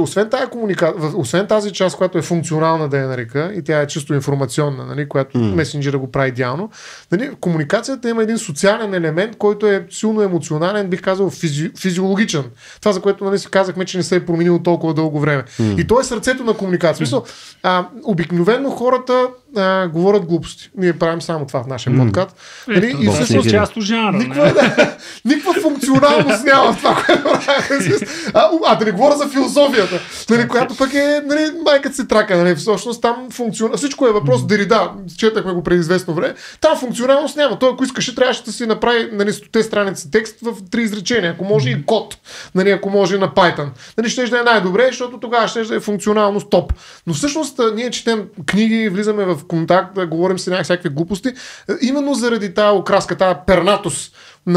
освен тази част, която е функционална, да я нарека, и тя е чисто информационна, нали, която месенджера го прави идеално. Нали, комуникацията има един социален елемент, който е силно емоционален, бих казал физиологичен. Това, за което, нали, си казахме, че не се е променило толкова дълго време. И то е сърцето на комуникация. Смисъл, обикновено хората говорят глупости. Ние правим само това в нашия подкаст. Нали, и всъщност част от жанра. Никаква функционалност няма в това, което правим. Да не говоря за философията, нали, която пък е, нали, майката си трака. Нали, всъщност там функционалност. Всичко е въпрос Дерида. Четахме го преди известно време. Там функционалност няма. Той, ако искаше, трябваше да си направи, нали, 100 страници текст в 3 изречения. Ако може и код. Нали, ако може на Python. Нали, ще да е най-добре, защото тогава ще да е функционалност топ. Но всъщност ние четем книги, влизаме в контакт, да говорим си някакви глупости. Именно заради тази окраска, тази пернатост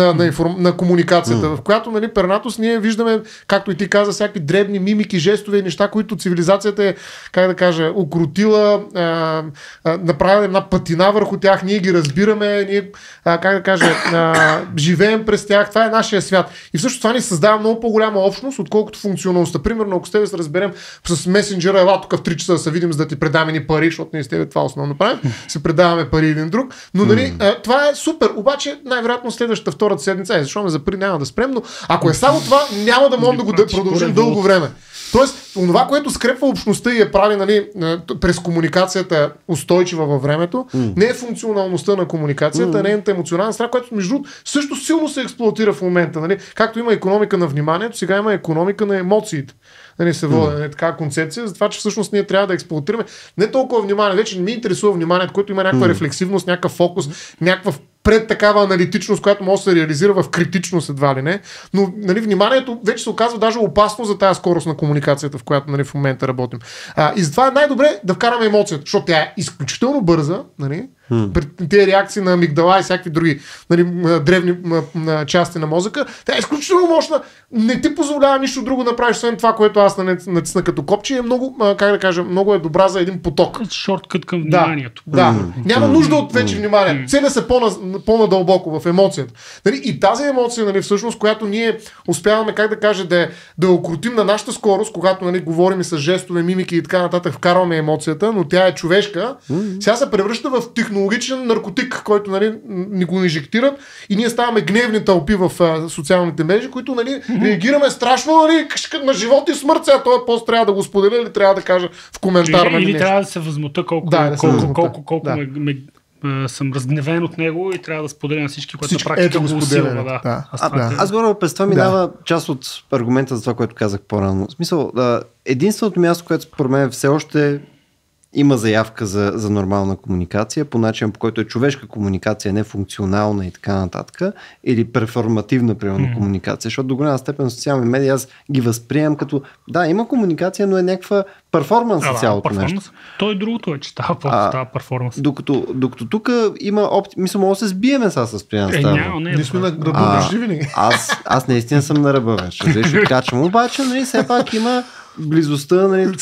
на комуникацията, в която, нали, пернатост ние виждаме, както и ти каза, всякакви дребни мимики, жестове и неща, които цивилизацията е, как да кажа, укротила, направила една патина върху тях, ние ги разбираме, ние, как да кажа, живеем през тях, това е нашия свят. И всъщност това ни създава много по-голяма общност, отколкото функционалността. Примерно, ако с тебе се разберем с месенджера, ела тук в 3 часа да се видим, за да ти предаме ни пари, защото ние с тебе това основно правим, се предаваме пари един друг, но, нали, това е супер, обаче най-вероятно следващата втората седмица, защо ме за пари няма да спрем, но ако е само това, няма да можем да го продължим дълго време. Тоест, онова, което скрепва общността и я прави, нали, през комуникацията устойчива във времето, не е функционалността на комуникацията, нейната емоционална страна, която между също силно се експлоатира в момента. Нали. Както има икономика на вниманието, сега има икономика на емоциите. Нали, се води такава концепция, за това, че всъщност ние трябва да експлоатираме не толкова внимание, вече не ми интересува вниманието, което има някаква рефлексивност, някакъв фокус, някаква пред такава аналитичност, която може да се реализира в критичност едва ли не, но, нали, вниманието вече се оказва даже опасно за тази скорост на комуникацията, в която, нали, в момента работим. И затова е най-добре да вкараме емоцията, защото тя е изключително бърза, нали, при тези реакции на амигдала и всякакви други, нали, древни части на мозъка, тя е изключително мощна, не ти позволява нищо друго да правиш, освен това, което аз натисна като копче, е много, как да кажа, много е добра за един поток. Шорткът към вниманието. Да. Няма нужда от вече внимание. Целя се по-надълбоко в емоцията. Нали? И тази емоция, нали, всъщност, която ние успяваме, как да кажа, да окрутим на нашата скорост, когато, нали, говорим и с жестове, мимики и така нататък, вкарваме емоцията, но тя е човешка, сега се превръща в технологичен наркотик, който, нали, ни го инжектират и ние ставаме гневни тълпи в социалните мрежи, които, нали, реагираме страшно, нали, на живот и смърт. Сега този пост трябва да го споделя или трябва да кажа в коментар. Или трябва да се възмута колко съм разгневен от него и трябва да споделя на всички, което на практика го усилва. Аз горе през това минава част от аргумента за това, което казах по-рано. В смисъл, единственото място, което според мен все още има заявка за нормална комуникация, по начин по който е човешка комуникация, не функционална и така нататък, или перформативна, примерно, комуникация, защото до голяма степен социални медии аз ги възприемам като, да, има комуникация, но е някаква перформанс за цялото нещо. Той другото че става перформанс. Докато тук има мисля, може да се сбиеме сега с Стоян Ставро. Ние сме на ръба винаги. Аз наистина съм на ръба вече. Ще откачвам, обаче, нали, все пак има близостта, нали,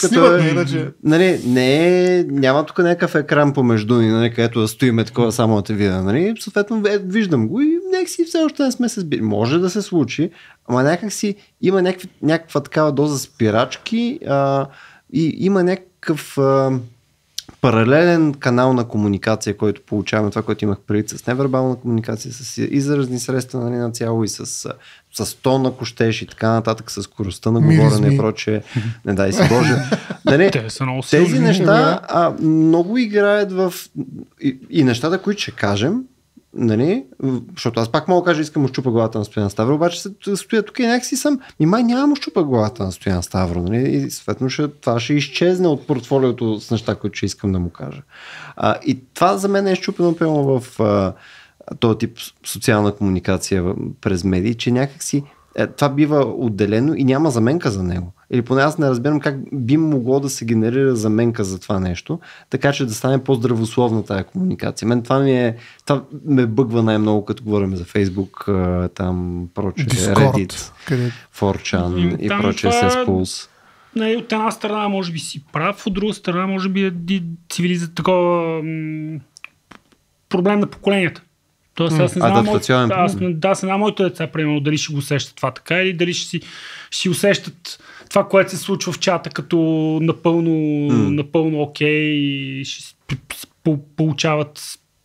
няма тук някакъв екран помежду ни, нали, където да стоиме такова само да те видя, нали, съответно виждам го и някакси все още не сме се сбили. Може да се случи, ама някакси има някаква такава доза спирачки и има някакъв паралелен канал на комуникация, който получаваме, това, което имах преди с невербална комуникация, с изразни средства, нали, на цяло и с тон, ако щеш и така нататък, с скоростта на говорене и прочее. Не дай си Боже. Нали, тези неща много играят и нещата, които ще кажем, нали, защото аз пак мога да кажа, искам да щупа главата на Стоян Ставро, обаче стоя тук и някакси съм, май няма да щупа главата на Стоян Ставро, нали, и съответно това ще изчезне от портфолиото с неща, които ще искам да му кажа. И това за мен е щупено пълно в този тип социална комуникация през медии, че някакси това бива отделено и няма заменка за него. Или поне аз не разбирам как би могло да се генерира заменка за това нещо, така че да стане по-здравословна тая комуникация. Мен това ме бъгва най-много, като говорим за Facebook, там прочее, Reddit, 4chan и прочее Cesspools. От една страна може би си прав, от друга страна може би цивилизация такова проблем на поколенията. Тоест, аз не знам моите деца, примерно, дали ще го усещат това така или дали ще усещат това, което се случва в чата като напълно окей и ще получават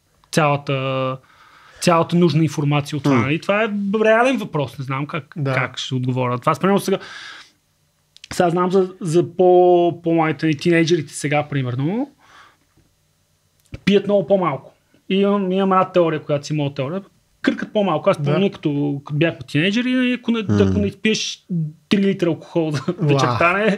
цялата нужна информация от това. И това е реален въпрос, не знам как ще отговоря. Това спрямо сега знам за по-малите тинейджерите сега, примерно, пият много по-малко. И имам една теория, която си моя теория. Къркат по-малко. Аз помня, като бяхме тинейджери, ако не изпиеш 3 литра алкохол за вечерта,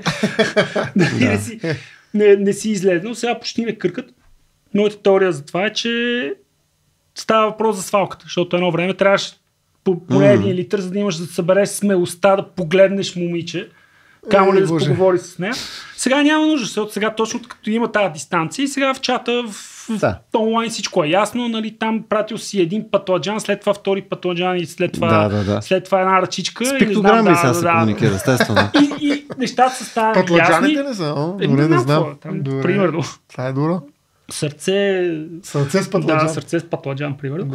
не си излезнал. Сега почти не къркат. Моята теория за това е, че става въпрос за свалката, защото едно време трябваше поне 1 литър, за да имаш да събереш смелостта да погледнеш момиче, камо ли да се поговори с нея. Сега няма нужда, защото сега точно като има тази дистанция и сега в чата онлайн всичко е ясно, нали, там пратил си един патладжан, след това втори патладжан и след това една ръчичка. С пиктограми сега се комуникира, естествено. И нещата са стават ясни. Патладжаните не са? Не знам. Примерно. Това е добро. Сърце с патладжан. Да, сърце с патладжан, примерно.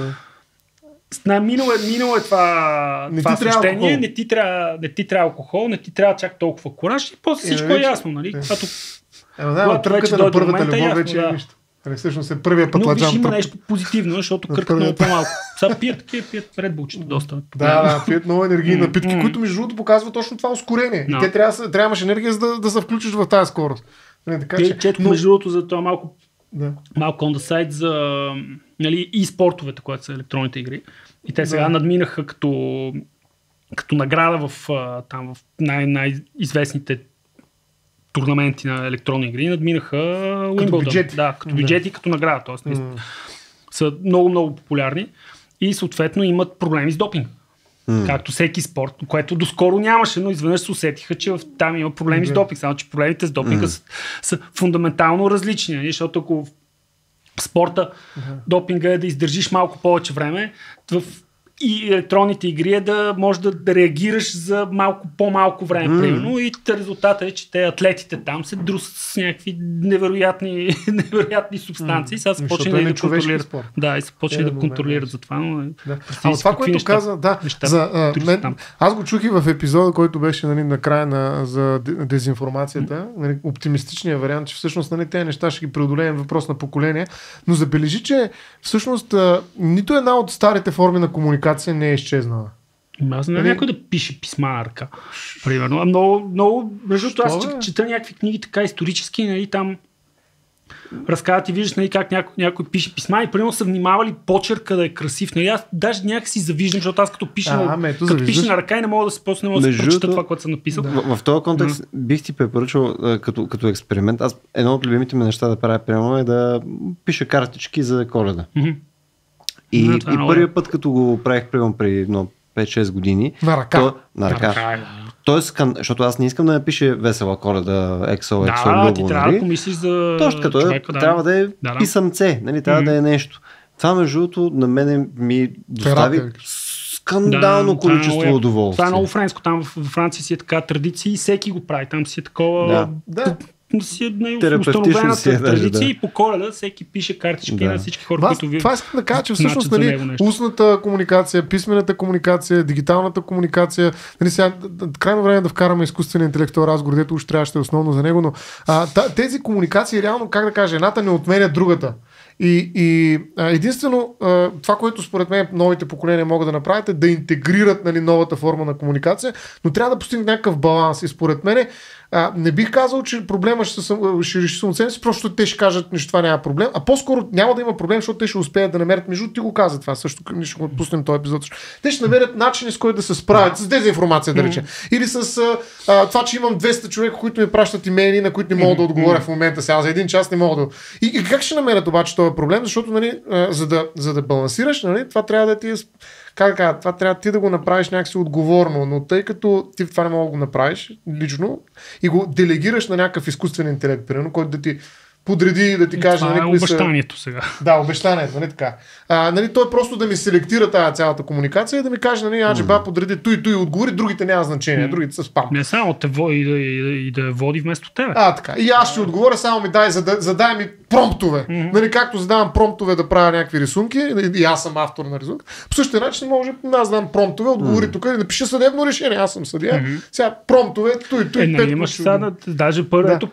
Минало е това същение, не ти трябва алкохол, не ти трябва чак толкова кураж и после всичко е ясно, нали? Тръпката на първата любов вече е нищо. Всъщност е първия патладжан. Но виж, има нещо позитивно, защото къркат много по-малко. Сега пият Red Bull доста. Да, пият много енергийни напитки, които между другото показват точно това ускорение. И те трябваш енергия, за да се включиш в тази скорост. Четох между другото за това малко on the side за и спортовете, които са електронните игри. И те сега надминаха като награда в най-известните турнаменти на електронни игри, надминаха Уимбълдън. Да, като бюджети и като награда. Тоест, са много популярни и съответно имат проблеми с допинг. Както всеки спорт, което доскоро нямаше, но изведнъж се усетиха, че там има проблеми с допинг. Само че проблемите с допинга са фундаментално различни. Защото ако в спорта допинга е да издържиш малко повече време, и електронните игри е да можеш да реагираш за по-малко време, примерно. И резултатът е, че те атлетите там се друсат с някакви невероятни субстанции. Сега се почне да контролират. Да, и се почне да контролират за това. Но това, което каза, аз го чух и в епизода, който беше накрая за дезинформацията. Оптимистичния вариант, че всъщност тези неща ще ги преодолеем, въпрос на поколение. Но забележи, че всъщност нито една от старите форми на комуникация не е изчезнала. Аз не някой да пише писма на ръка. Примерно. Много, между това аз чета някакви книги така исторически, там разказват и виждаш, нали, как някой пише писма и примерно са внимавали почерка да е красив. Нали, аз даже някакси завиждам, защото аз като пиша на ръка и не мога да се прочита това, което съм написал. В този контекст бих ти препоръчал като експеримент. Аз едно от любимите ми неща да правя примерно е да пиша картички за Коледа. И първият път, като го правих примерно при 5-6 години. На ръка. На ръка. Тоест, защото аз не искам да напише Весела Коледа, XO, Любо. Ти трябва да помислиш за точно като човека, трябва да е писъмце, нали, трябва да е нещо. Това между другото на мене ми достави скандално количество удоволствие. Това е много френско, там в Франция си е така традиция и всеки го прави, там си е такова... си е установената традиция и по Коледа всеки пише картички на всички хора, които ви. Това искам да кажа, че всъщност устната комуникация, писмената комуникация, дигиталната комуникация, нали, сега крайно време да вкараме изкуствения интелект в разговор, дето уж трябваше основно за него, но тези комуникации реално, как да кажа, едната не отменя другата. И единствено това, което според мен новите поколения могат да направят е да интегрират, нали, новата форма на комуникация, но трябва да постигнат някакъв баланс. И според мен не бих казал, че проблема ще реши само себе си, просто те ще кажат, че това няма проблем, а по-скоро няма да има проблем, защото те ще успеят да намерят, между ти го каза това също, ще го пуснем този епизод. Те ще намерят начини, с които да се справят с дезинформация, да речем. Или с това, че имам 200 човека, които ми пращат имейли, на които не мога да отговоря в момента сега, за един час не мога да... И как ще намерят обаче този проблем, защото, нали, за да балансираш, нали, това трябва да ти е... това трябва ти да го направиш някакси отговорно, но тъй като ти това не мога да го направиш лично и го делегираш на някакъв изкуствен интелект, примерно, който да ти подреди, да ти каже... Това е обещанието сега. Да, обещанието, нали така. Нали, той просто да ми селектира тази цялата комуникация и да ми каже, нали, аджеба, подреди той отговори, другите няма значение, другите са спам. Не само те и да води вместо тебе. Така. И аз ще отговоря, само ми задай ми промптове. Нали, както задавам промптове да правя някакви рисунки, и аз съм автор на рисунка. По същия начин може аз дам промптове, отговори тук и напиша съдебно решение. Аз съм съдия. Сега промптове, нали, имаш сега, даже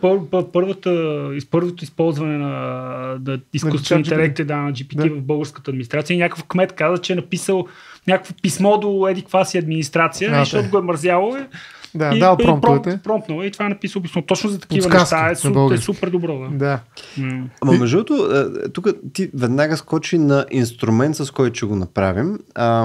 първото използване на изкуствен интелект на GPT в българската администрация. И някакъв кмет каза, че е написал някакво писмо до еди-каква си администрация, защото го е мързяло. Дал промптовете. И това е написал писмо. Точно за такива неща е супер добро. Да. Ама между другото, тук ти веднага скочи на инструмент, с който ще го направим,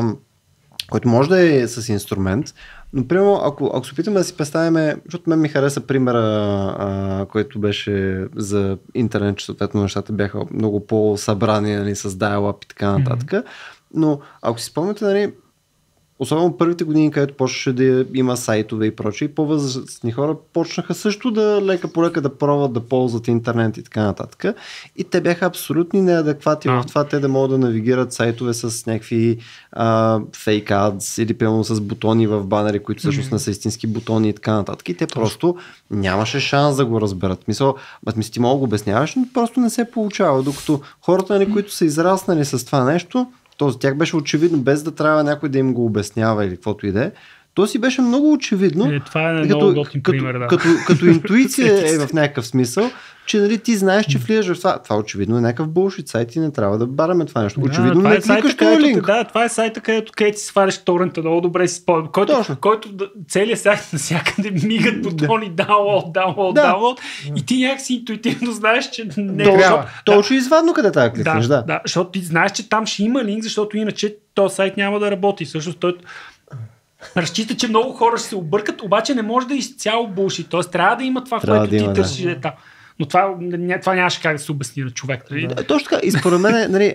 който може да е с инструмент, но примерно, ако се опитаме да си представим, защото мен ми хареса примера, който беше за интернет, че съответно нещата бяха много по-събрани, нали, с dial-up и така нататък, но ако си спомняте, нали, особено първите години, където почваше да има сайтове и прочее, и по-възрастни хора почнаха също да лека по лека да пробват да ползват интернет и така нататък. И те бяха абсолютни неадеквати в това те да могат да навигират сайтове с някакви фейк ads или примерно с бутони в банери, които всъщност не са истински бутони и така нататък. И те просто нямаше шанс да го разберат. Мисъл, ти мога да го обясняваш, но просто не се получава. Докато хората, нали, които са израснали с това нещо, то за тях беше очевидно, без да трябва някой да им го обяснява или каквото и да е. То си беше много очевидно. Това е много готин пример, да. Като интуиция е в някакъв смисъл, че, нали, ти знаеш, че влизаш в това. Това очевидно е някакъв булшит сайт и не трябва да бараме това нещо. Очевидно не кликаш този линк. Да, това е сайта, където ти свариш торрента, много добре си спомням. Който целият сайт навсякъде мигат бутони download и ти някакси интуитивно знаеш, че не е. Точно извадно къде трябва да кликнеш. Да, защото ти знаеш, че там ще има линк, защото иначе този сайт няма да работи. Всъщност той разчита, че много хора ще се объркат, обаче не може да изцяло булшит. Тоест трябва да има това, което ти търсиш. Но това нямаше как да се обясни на човек. Нали? Точно така. И според мен, нали,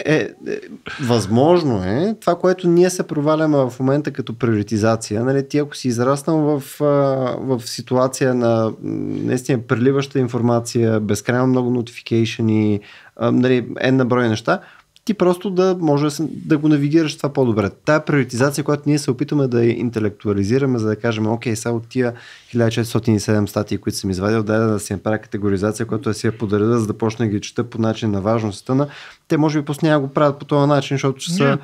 възможно е това, което ние се проваляме в момента като приоритизация. Нали, ти ако си израснал в ситуация на наистина преливаща информация, безкрайно много нотификейшени, нали, една брой неща, ти просто да може да го навигираш това по-добре. Тая приоритизация, която ние се опитваме да интелектуализираме, за да кажем, окей, сега от тия 1407 статии, които съм извадил, да си направя категоризация, която да си я подаря, за да почне да ги чета по начин на важността на... Те може би просто няма го правят по този начин, защото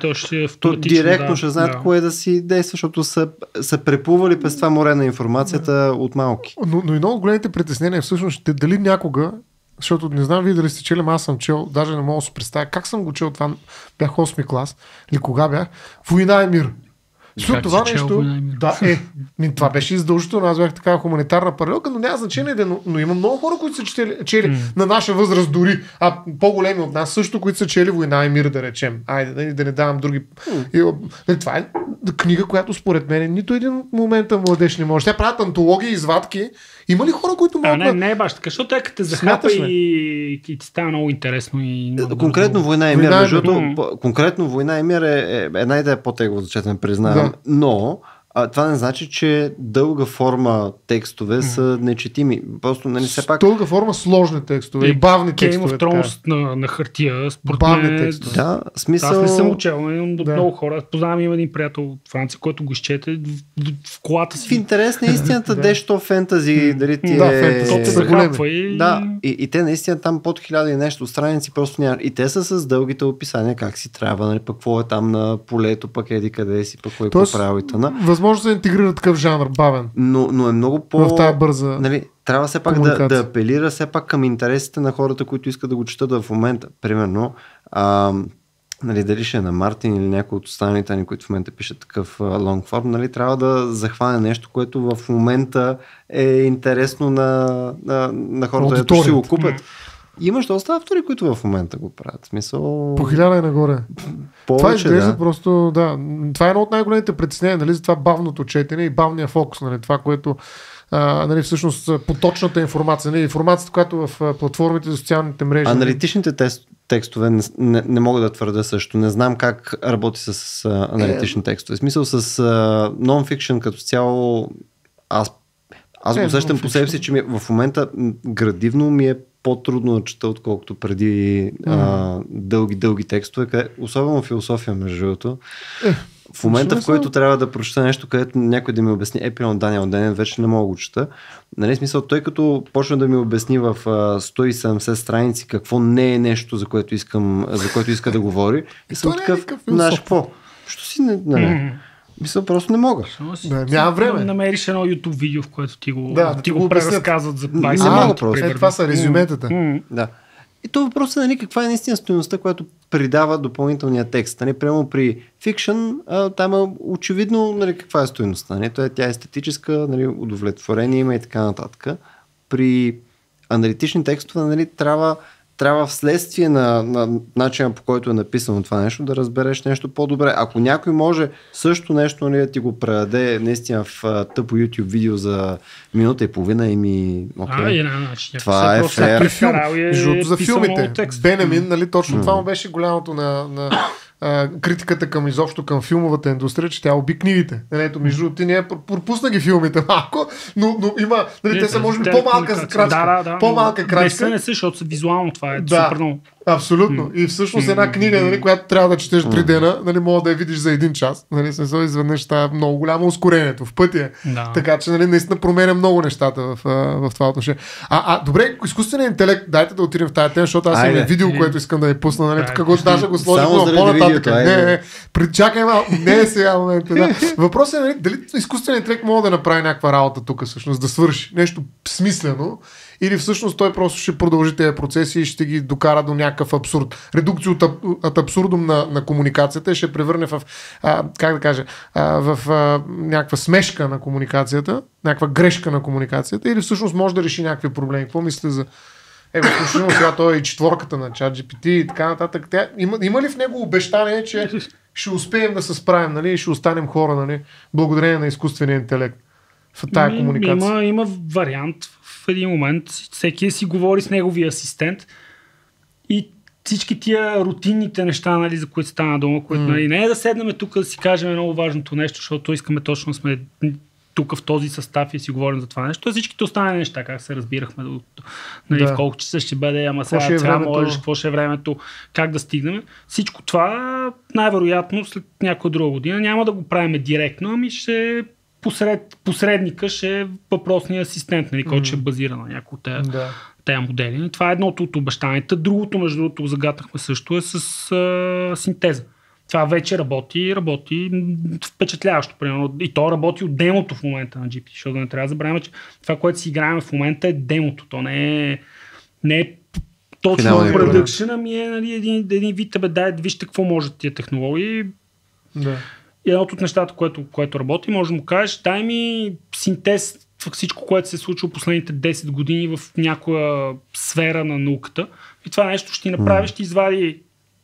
директно ще знаят кое да си действа, защото са преплували през това море на информацията от малки. Но и много големите притеснения всъщност дали някога, защото не знам вие дали сте чели, аз съм чел, даже не мога да се представя как съм го чел това, бях 8 клас или кога бях, Война и мир. Това нещо, това беше издължително. Аз бях такава хуманитарна паралелка, но няма значение, но има много хора, които са чели на наша възраст дори, а по-големи от нас също, които са чели Война и мир, да речем. Айде, да не давам други. Това е книга, която според мен нито един момент младеж не може. Тя правят антологии, извадки. Има ли хора, които могат не е баш така, защото като те захапа и ти става много интересно. Конкретно Война и мир, конкретно Война и мир е една идея по-тегло за четене, признавам, но това не значи, че дълга форма текстове са нечетими. Просто нали все пак... Дълга форма сложни текстове и бавни текстове. Game of Thrones на хартия. Бавни текстове. Да, смисъл... Аз не съм учел, но имам много хора. Познавам има един приятел от Франция, който го изчете в колата си. В интерес на истината, дещо фентази, дали ти фентази са големи. И те наистина там под 1000 и нещо страници просто няма. И те са с дългите описания, как си трябва, нали, пък какво е там на полето, пък еди къде си, пък кой е правил и тъна. Възможно да интегрира такъв жанр, бавен. Но е много в тази бърза. Нали, трябва все пак да апелира все пак към интересите на хората, които искат да го четат в момента. Примерно, нали, дали ще е на Мартин или някой от останалите ни, които в момента пишат такъв long form, нали, трябва да захване нещо, което в момента е интересно на хората, които си го купят. Имаш доста автори, които в момента го правят. Смисъл... По 1000 и нагоре. Това изглежда просто, това е едно от най-големите притеснения, нали, за това бавното четене и бавния фокус, нали, това, което нали, всъщност поточната информация, нали, информацията, която в платформите за социалните мрежи. Аналитичните текстове не мога да твърда също. Не знам как работи с аналитични текстове. В смисъл с non-fiction като цяло аз го усещам по себе си, че в момента градивно ми е по-трудно да чета, отколкото преди дълги текстове, особено философия, между другото. В момента, в който трябва да прочета нещо, където някой да ми обясни примерно Даниел Денен, вече не мога да го чета. Нали, смисъл, той като почна да ми обясни в 170 страници какво не е нещо, за което иска да говори, и съм такъв, знаеш какво? Що си мисля, просто не мога. Няма време. Намериш едно YouTube видео, в което ти го преразказват за 20 минути. Това са резюметата. Да. И то въпросът е, нали, каква е наистина стойността, която придава допълнителния текст. Нали, прямо при фикшн, там е очевидно, нали, каква е стойността. Нали, тя е естетическа, нали, удовлетворение има и така нататък. При аналитични текстове, нали, трябва вследствие на начина, по който е написано това нещо, да разбереш нещо по-добре. Ако някой може също нещо, нали, да ти го предаде наистина в тъпо YouTube видео за минута и половина това е фер. Жълто за филмите. Бенемин, нали, точно това му беше голямото на критиката изобщо към филмовата индустрия, че тя уби книгите. Ето, между другото, ти не пропусна ги филмите малко, но има, нали, те са може би по-малка крачка. По-малка крачка. Не са, защото са визуално, това е супер много. Абсолютно. И всъщност една книга, нали, която трябва да четеш 3 дена, нали, мога да я видиш за 1 час. Нали, изведнъж става много голямо ускорението в пътя. Така че, нали, наистина променя много нещата в това отношение. Добре, изкуственият интелект, дайте да отидем в тази тема, защото аз имам видео, което искам да ви пусна. Нали, тук даже го сложих по-нататък. Чакай малко. Не е сега момента. Въпросът е, нали, дали изкуственият интелект може да направи някаква работа тук, всъщност, да свърши нещо смислено, или всъщност той просто ще продължи тези процеси и ще ги докара до някакъв абсурд. Редукция от абсурдум на комуникацията и ще превърне в, някаква смешка на комуникацията, някаква грешка на комуникацията, или всъщност може да реши някакви проблеми. Какво мислите за... Включително сега той е и 4-ката на ChatGPT и така нататък. Има ли в него обещание, че ще успеем да се справим, нали, и ще останем хора, нали, благодарение на изкуствения интелект в тая комуникация? Има вариант. В един момент всеки си говори с неговия асистент и всички тия рутинните неща, нали, за които стана дума, които, нали, не е да седнем тук да си кажем много важното нещо, защото искаме точно да сме тук в този състав и си говорим за това нещо. Всичките останали неща, как се разбирахме, нали, в колко часа ще бъде, ама сега можеш, какво ще е времето, как да стигнем. Всичко това най-вероятно след някоя друга година няма да го правим директно, ами ще посредника ще е въпросният асистент, нали, който ще е базиран на някои от тези модели. И това е едното от обещанията. Другото, между другото, загатнахме също, е с синтеза. Това вече работи впечатляващо, примерно. И то работи от демото в момента на GPT, защото не трябва да забравяме, че това, което си играем в момента е демото. То не е точно продъкшен, ами е, нали, един вид, вижте какво можат тия технологии. Да. едното от нещата, което работи, може да му кажеш, дай ми синтез всичко, което се е случило последните 10 години в някоя сфера на науката. И това нещо ще ти направи, ще извади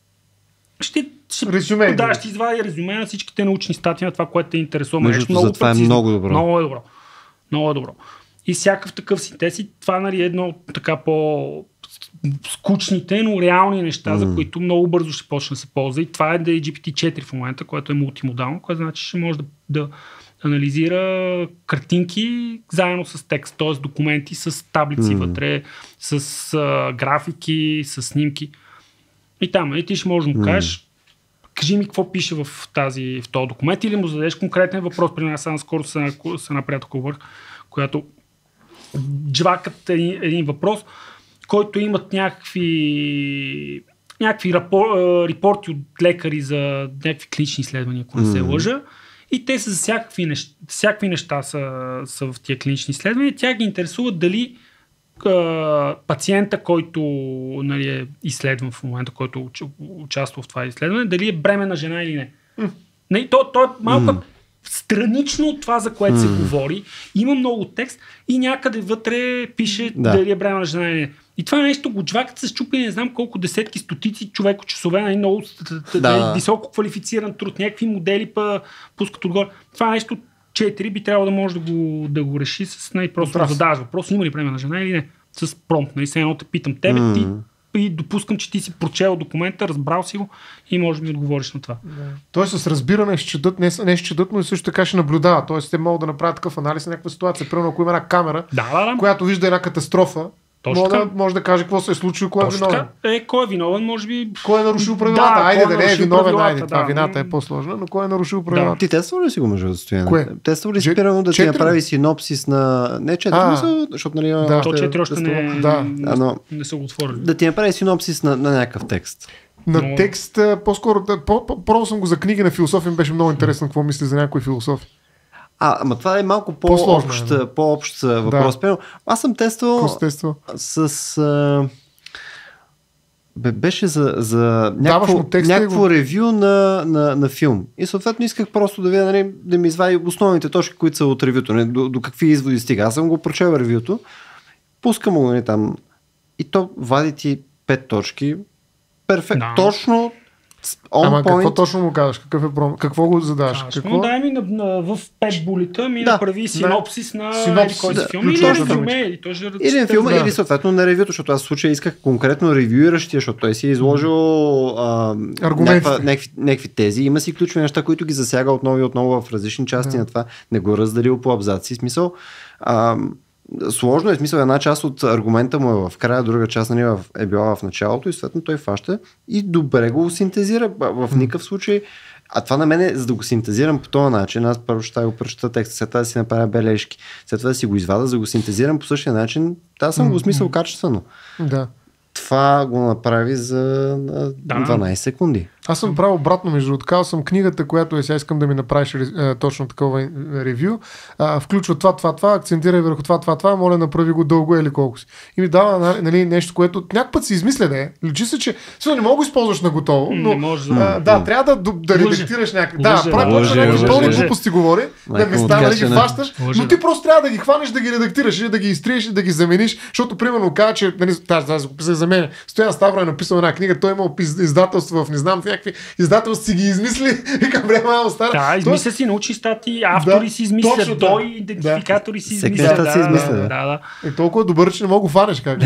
резюме. Да, ще извади резюме на всичките научни статии на това, което те интересува. Между за това е много добро. Много е добро. И всякакъв такъв синтез, и това нали, едно така по-скучните, но реални неща, за които много бързо ще почне да се ползва. И това е да е GPT-4 в момента, което е мултимодално, което значи ще може да анализира картинки заедно с текст, т.е. документи с таблици вътре, с графики, с снимки. И там, и ти ще можеш да му кажеш, кажи ми какво пише в този документ, или му зададеш конкретен въпрос. При нас скоро се напред върх, която джвакат един въпрос, който имат някакви репорти от лекари за някакви клинични изследвания, ако не се лъжа. И те са за всякакви неща са в тия клинични изследвания. Тя ги интересува дали пациента, който нали, е изследван в момента, който участва в това изследване, дали е бременна жена или не. То е малко странично от това, за което се говори. Има много текст и някъде вътре пише дали е бременна жена или не. И това нещо го джвакат с чупи, не знам колко десетки, стотици човекочасове, нали, много високо квалифициран труд, някакви модели пускат отгоре. Това нещо 4 би трябвало да може да го реши с просто да задаваш въпрос, има ли бременна жена или не. С промпт, нали, едно те питам тебе, ти и допускам, че ти си прочел документа, разбрал си го и може да ми отговориш на това. Той с разбиране ще четат, не ще четат, но и също така ще наблюдава. Тоест те могат да направят такъв анализ на някаква ситуация. Примерно, ако има една камера, която вижда една катастрофа, може да каже какво се е случило, кой е виновен. Кой е виновен, може би. Кой е нарушил правилата? Айде да не е виновен, това вината е по-сложна, но кой е нарушил правилата? Ти тествал ли си го между състояние? Тествал ли си примерно да ти направи синопсис на... Не 4, защото нали... То 4 още не са го отворили. Да ти направи синопсис на някакъв текст. На текст, по-скоро, пробвал съм го за книги на философия, беше много интересно какво мисли за някои философи. Ама това е малко по-общ въпрос. Аз съм тествал с... беше за някакво ревю на филм. И съответно исках просто да видя, нали, да ми извади основните точки, които са от ревюто. До какви изводи стига. Аз съм го прочел ревюто, пускам го, нали, там и то вади ти 5 точки. Перфект. Точно Ама какво точно му казваш? Какво го задаваш? Дай ми в 5 булита ми направи синопсис на кой си филм. Или филма, или съответно на ревюто, защото аз в случая исках конкретно ревюиращия, защото той си е изложил някакви тези. Има си ключови неща, които ги засяга отново и отново в различни части на това. Не го разделил по абзаци. Смисъл, сложно е, смисъл, една част от аргумента му е в края, друга част нали, е била в началото и съответно той фаща и добре го синтезира. В никакъв случай. А това на мен е, за да го синтезирам по този начин, аз първо ще го прочета текста, след това да си направя бележки, след това да си го извада, за да го синтезирам по същия начин, аз съм го смисъл качествено. Да. Това го направи за 12 секунди. Аз съм правил обратно, между другото. Съм книгата, която сега искам да ми направиш точно такова ревю. Включва това, акцентирай върху това, моля направи го дълго или колко си. И ми дава нали, нещо, което някак път си измисля да е. Личи се, че не мога го използваш на готово, но трябва да редактираш някакви. Някакви пълни глупости говори, да места да ги хващаш, но ти просто трябва да ги хванеш, да ги редактираш, да ги изтриеш, да ги замениш, защото примерно казва, че аз го писах за мен. Стоян Ставро е написал една книга, той имал издателство в не знам някакви издателства си ги измисли и към време остана. Да, измисля си научни статии, автори си измислят, идентификатори си измислят. Е толкова добър, че не мога го фанеш как.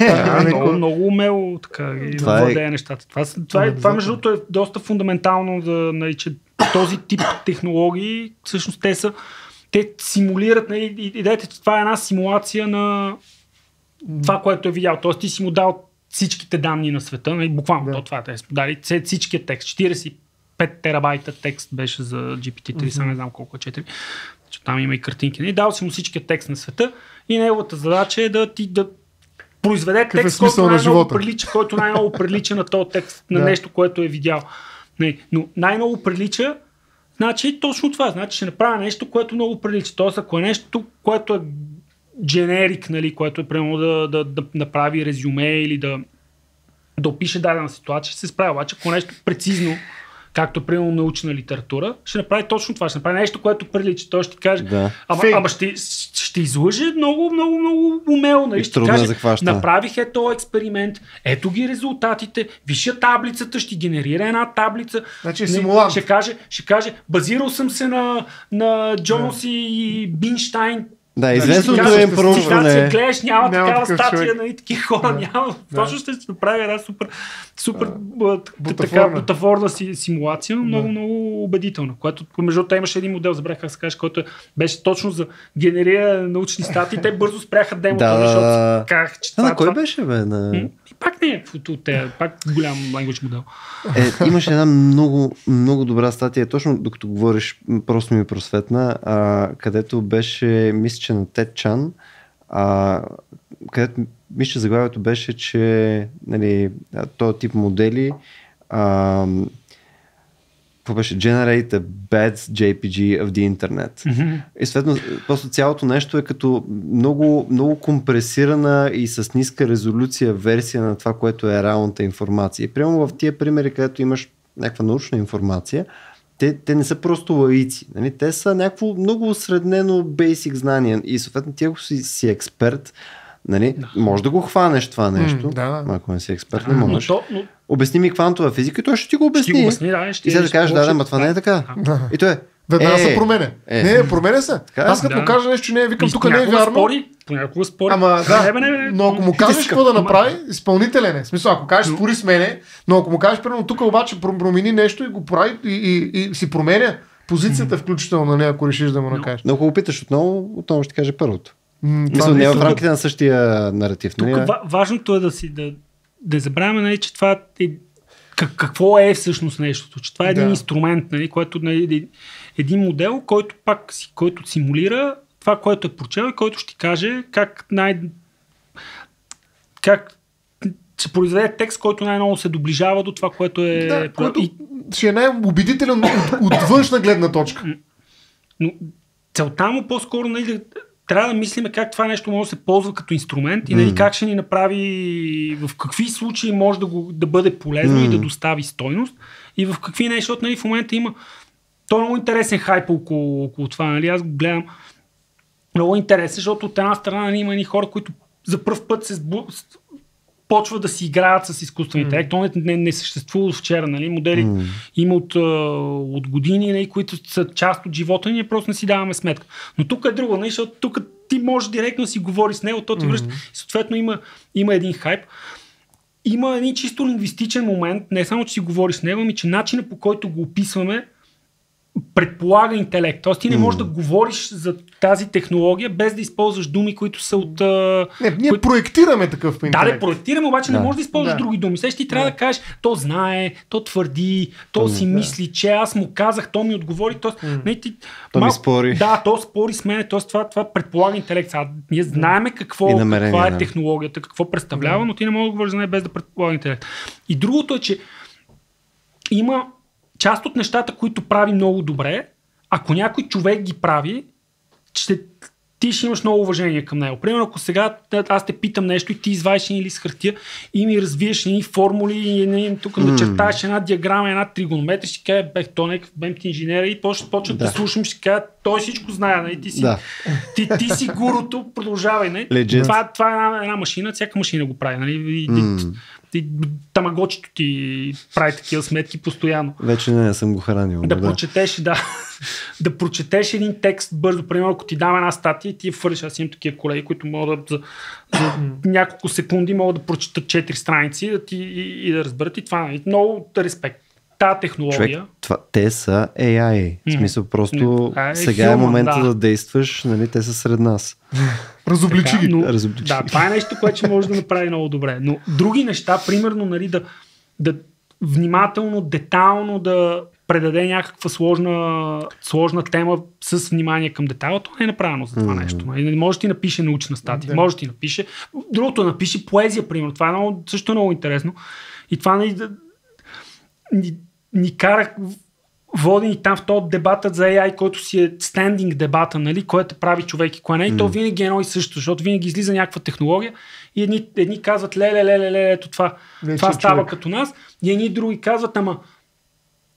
Много умело така владее нещата. Това между другото е доста фундаментално че този тип технологии, всъщност те симулират, идеята, че това е една симулация на това, което е видял. Тоест ти си му дал всичките данни на света, буквално това е дали всичкият текст, 45 терабайта текст беше за GPT-3, сега не знам колко е 4, защото там има и картинки. Дал си му всичкият текст на света и неговата задача е да произведе текст, който най-много прилича на този текст, на нещо, което е видял. Но най-много прилича, значи точно това, значи ще направя нещо, което много прилича. Тоест, ако е нещо, което е дженерик, нали, което е примерно да направи резюме или да опише дадена ситуация, ще се справя. Обаче, ако нещо прецизно, както е примерно научна литература, ще направи точно това. Ще направи нещо, което прилича. Той ще ти каже, ама ще излъже много умело. Нали? Ще каже, направих този експеримент, ето ги резултатите, виша таблицата, ще генерира една таблица. Значи симулант. Ще каже, базирал съм се на Джонс и Бинштайн. Да, известното е проучване. Гледаш, няма такава статия, нали, такива хора няма. Точно ще се направи една супер бутафорна симулация, но много убедителна. Което, между другото, имаше един модел, забравях как се каже, който беше точно за генерира научни статии. Те бързо спряха демото, защото казах, че това... Кой беше, бе? Пак не е пак голям language модел. Имаше една много добра статия, точно докато говориш, просто ми просветна, където беше, мисля, че на Тед Чан, където мисля, че заглавието беше, че нали, този тип модели какво беше? Generate a bad JPG of the Internet. Mm-hmm. И съответно, просто цялото нещо е като много компресирана и с ниска резолюция версия на това, което е реалната информация. И примерно в тия примери, където имаш някаква научна информация, те не са просто лаици. Нали? Те са някакво много усреднено basic знание. И съответно ти, ако си експерт, нали, може да го хванеш това нещо, ако не си експерт, не можеш. Обясни ми квантова физика и той ще ти го обясни. И сега да кажеш, ама това не е така. И той веднага се променя. Не, променя се. Аз като му кажа нещо, че не е, викам, тук не е вярно. Понякога спори. Но ако му кажеш какво да направи, изпълнителен е. В смисъл, ако кажеш спори с мене, но ако му кажеш, примерно, тук обаче промени нещо и го прави и си променя позицията, включително на нея, ако решиш да му накажеш. Но ако го питаш отново ще каже първото. Мисля, не е в рамките на същия наратив. Тук важното е да забравяме, нали, че това е какво е всъщност нещото. Че това е един инструмент, нали, който един модел, който симулира това, което е прочел и който ще ти каже как ще произведе текст, който най-много се доближава до това, което е... Който ще е най-убедителен от външна гледна точка. Но целта му по-скоро, нали, трябва да мислиме как това нещо може да се ползва като инструмент и нали, как ще ни направи, в какви случаи може да бъде полезно и да достави стойност и в какви неща, защото нали, в момента има много интересен хайп около това. Нали, аз го гледам много интересен, защото от една страна нали, има едни хора, които за пръв път почват да си играят с изкуствен интелект. То не съществува вчера. Нали? Модели има от години, нали, които са част от живота ни, ние просто не си даваме сметка. Но тук е друго, нали? Защото тук ти можеш директно да си говори с него, то ти връща. Съответно има един хайп. Има един чисто лингвистичен момент, не само, че си говориш с него, ами че начинът по който го описваме предполага интелект. Тоест ти не можеш да говориш за тази технология без да използваш думи, които са от... ние проектираме такъв интелект. Да, проектираме, обаче не можеш да използваш други думи. Сега ти трябва да кажеш, то знае, то твърди, то си мисли, че аз му казах, то ми отговори. То ми спори. Да, то спори с мен. Това предполага интелект. Сега, ние знаеме каква е технологията, какво представлява, но ти не можеш да говориш за нея без да предполага интелект. И другото е, че има част от нещата, които прави много добре, ако някой човек ги прави, ти ще имаш много уважение към него. Примерно, ако сега аз те питам нещо и ти извадиш един лист хартия и ми развиеш едни формули и тук начертаеш една диаграма, една тригонометрия, ще кажа, бем ти инженера и почват да слушам, ще кажа, той всичко знае, нали? Ти си гурото, продължавай. Нали? Това е една машина, всяка машина го прави. Нали? Тамагочето ти прави такива сметки постоянно. Вече не съм го хранил. Да прочетеш един текст бързо, примерно, ако ти дам една статия и ти я фърлиш, аз имам такива колеги, които могат за няколко секунди могат да прочетат 4 страници и да разберат и това. Много респект. Та технология. Човек, те са AI. В смисъл просто сега е момента да действаш, нали, те са сред нас. Разобличи ги. Да, това е нещо, което ще може да направи много добре. Но други неща, примерно, нали, да внимателно, детайлно да предаде някаква сложна тема с внимание към детайла, то не е направено за това нещо. Не може да ти напише научна статия, може да ти напише. Другото напише поезия, примерно. Това е също много интересно. И това ни кара водени там в този дебатът за AI, който си е стендинг дебата, нали, което прави човек и кое не. И то винаги е едно и също, защото винаги излиза някаква технология и едни казват ето това става като нас и едни други казват, ама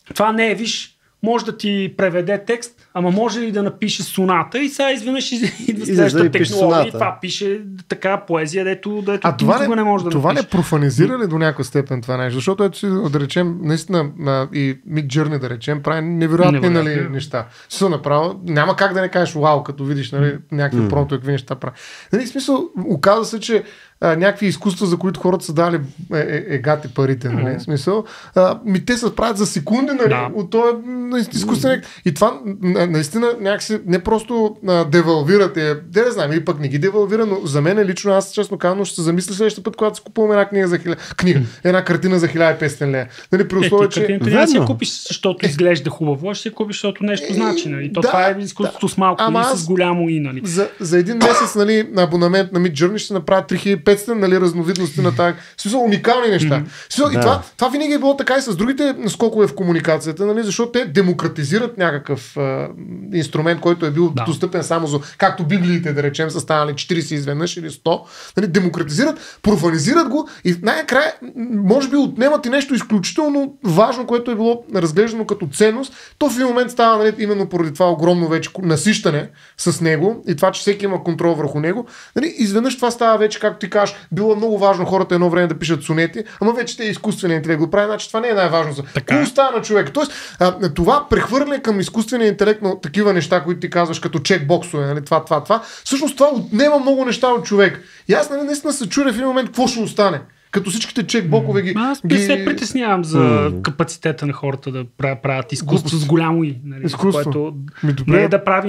Това не е, виж, може да ти преведе текст, ама може ли да напише соната и сега изведнъж идва следващата технология и това пише така поезия, дето ти никога не може да това напише. Не профанизира ли до някаква степен това нещо? Защото ето си, да речем, наистина и Midjourney, да речем, прави невероятни нали, неща. Също направо, няма как да не кажеш вау, като видиш нали, някакви промто, какви неща прави. Нали, в смисъл, оказва се, че някакви изкуства, за които хората са дали егати парите, нали? В смисъл, те се правят за секунди, нали? От този изкуствен. И това наистина някакси не просто девалвират, да знам, или пък не ги девалвира, но за мен лично аз честно казвам, ще се замисля следващия път, когато си купувам една книга, една картина за 1500 лева. Нали, при условие, че картината няма да си я купиш, защото изглежда хубаво, ще си я купиш, защото нещо значи, нали? Това е изкуството с малко и с голямо и, нали? За един месец, нали, абонамент на Midjourney ще направят 3500, нали, разновидности на тази. Смисъл, уникални неща. И това винаги е било така и с другите скокове в комуникацията, нали, защото те демократизират някакъв инструмент, който е бил достъпен само за, както библиите, да речем, са станали 40 изведнъж или 100. Нали, демократизират, профанизират го и най-накрая, може би, отнемат и нещо изключително важно, което е било разглеждано като ценност. То в един момент става, нали, именно поради това огромно вече насищане с него и това, че всеки има контрол върху него. Нали, изведнъж това става вече, както ти кажеш, било много важно хората едно време да пишат сонети, ама вече те изкуственият интелект го прави, значи това не е най-важно. Какво остава на човек? Тоест, това прехвърляне към изкуствения интелект на такива неща, които ти казваш като чекбоксове, нали, това. Всъщност това отнема много неща от човек. И аз наистина се чудя в един момент какво ще остане. Като всичките чекбокове ги... Аз се притеснявам за капацитета на хората да правят изкуство с голямо и. Нали, което не е да прави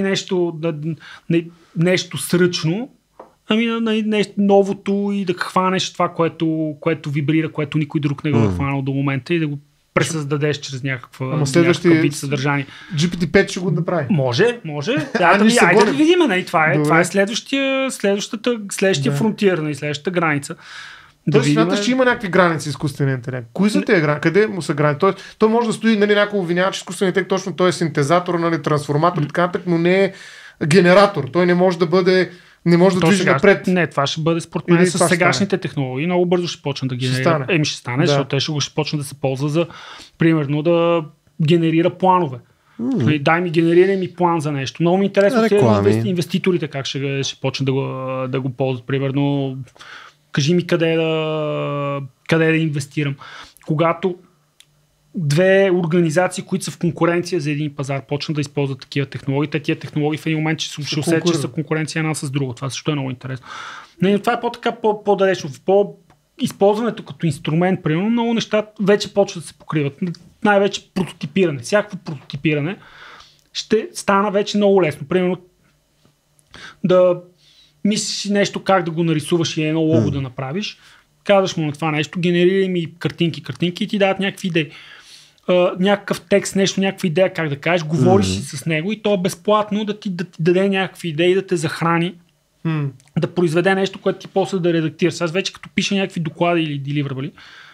нещо сръчно, ами нещо новото и да хванеш това, което вибрира, което никой друг не го е хванал до момента и да го пресъздадеш чрез някакъв вид съдържание. GPT-5 ще го направи. Може. Айде да видим. Нали, това е следващия фронтир, нали, следващата граница. Тоест смяташ, че има някакви граници изкуствения интелект. Кои са тези граници? Къде му са граници? Тоест, той може да стои, нали, някой обвинява, че изкуственият интелект точно той е синтезатор, нали, трансформатор и така нататък, но не е генератор. Той не може да бъде движи напред. Не, това ще бъде според мен с сегашните технологии. Много бързо ще почне да генерира. Ще стане, защото те ще почне да се ползва за, примерно, да генерира планове. Дай ми, генерира ми план за нещо. Много ми интересно инвеститорите как ще почне да го ползват. Примерно, кажи ми къде да инвестирам. Когато две организации, които са в конкуренция за един пазар, почнат да използват такива технологии. Тия технологии в един момент ще усетят, че са конкуренция една с друга. Това също е много интересно. Не, това е по-далечно. Използването като инструмент, примерно, много неща вече почват да се покриват. Най-вече прототипиране. Всякакво прототипиране ще стана вече много лесно. Примерно да мислиш нещо как да го нарисуваш и едно лого да направиш. Казваш му на това нещо, генерирай ми картинки и ти дават някакви идеи. Някакъв текст, нещо, някаква идея, как да кажеш, говориш си с него и то е безплатно да ти даде някакви идеи, да те захрани, да произведе нещо, което ти после да редактираш. Аз вече като пиша някакви доклади или deliverable,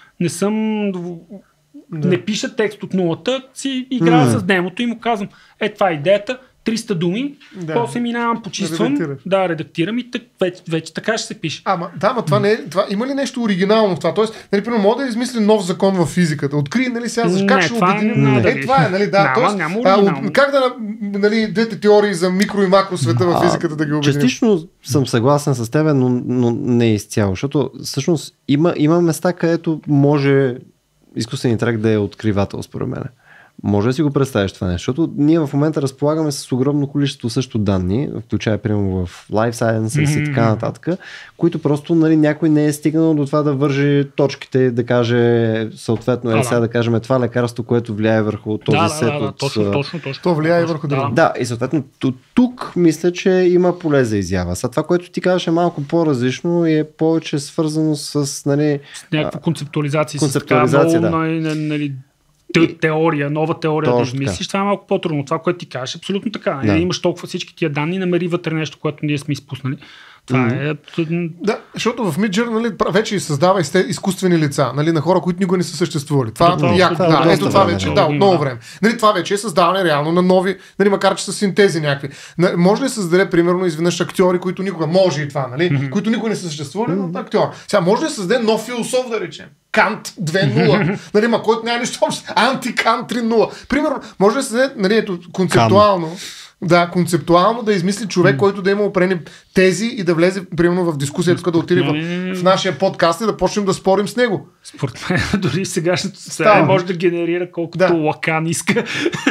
не пиша текст от нулата, си играя с демото и му казвам, това е идеята, 300 думи, после минавам, почиствам, редактирам и вече така ще се пише. Ама това не е. Това, има ли нещо оригинално в това? Тоест, нали, примерно, мога да измисли нов закон в физиката. Открий, нали, сега как ще обединим. Това е, нали, как да, нали, двете теории за микро и макро света в физиката да ги обединим? Частично съм съгласен с теб, но не е изцяло, защото всъщност има места, където може изкуственият интелект да е откривател, според мен. Може да си го представиш това нещо, защото ние в момента разполагаме с огромно количество също данни, включая примерно в Life Sciences и така нататък, които просто, нали, някой не е стигнал до това да вържи точките, да каже съответно сега да кажем това лекарство, което влияе върху този сет от... Точно. То влияе върху друго. Да, и съответно тук мисля, че има поле за изява. Сега това, което ти кажеш, е малко по-различно и е повече свързано с, нали... С някаква концептуализация. Теория, нова теория да измислиш, това е малко по-трудно. Това, което ти кажеш, е абсолютно така. Да. Имаш толкова всички тия данни, намери вътре нещо, което ние сме изпуснали. Това е... Да, защото в Midjourney, нали, вече създава изкуствени лица, нали, на хора, които никога не са съществували. Това вече, от много време. Нали, това вече е създаване реално на нови, нали, макар че са синтези някакви. Може ли да създаде, примерно, изведнъж актьори, които никога, може и това, нали, които никога не са съществували, но актьор. Сега може ли да създаде нов философ, да речем? Кант 2.0. Нали, ма който няма нищо общо. Анти-Кант 3.0. Примерно, може да се нали, ето, концептуално. Да, концептуално да измисли човек, който да има определени тези и да влезе, примерно, в дискусия, тук да отиде в нашия подкаст и да почнем да спорим с него. Според мен, дори сегашното състояние може да генерира колкото Лакан иска.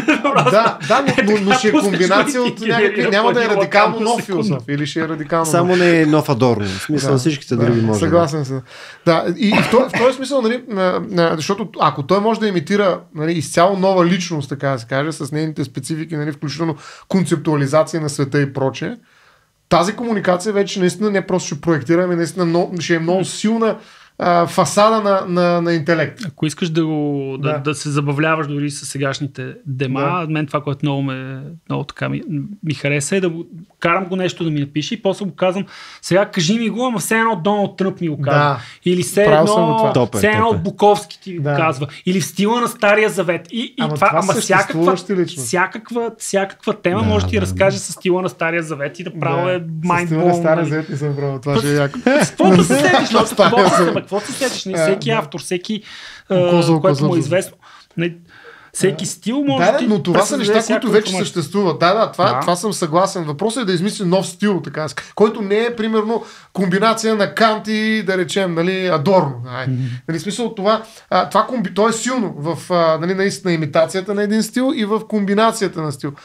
Но ще е комбинация от някакви, няма да е радикално нов философ, или ще е радикално само не е нов Адорно. В смисъл всичките други може. Съгласен съм. Да, и в този смисъл, нали, защото ако той може да имитира нали, изцяло нова личност, така да се каже, с нейните специфики, нали, включително концептуализация на света и прочее, тази комуникация вече наистина не просто ще проектираме, наистина ще е много силна фасада на интелект. Ако искаш да се забавляваш дори с сегашните дема, мен това, което много така ми хареса е да карам го нещо да ми напише и после го казвам, сега кажи ми го, ама все едно Доналд Тръмп ми го казва. Или все едно Буковски ти го казва. Или в стила на Стария завет. И това всякаква тема може да ти разкаже с стила на Стария завет и да правя майндбол. Стила на Стария завет не съм правил. Това ще е яко. Каквото се седиш, какво се седиш? Всеки автор, всеки, което му е известно. Всеки стил може да но това са неща, които вече съществуват. Това съм съгласен. Въпросът е да измисли нов стил, така, който не е, примерно, комбинация на Кант и, да речем, нали, Адорно. Нали, смисъл от това, то е силно в нали, наистина имитацията на един стил и в комбинацията на стил.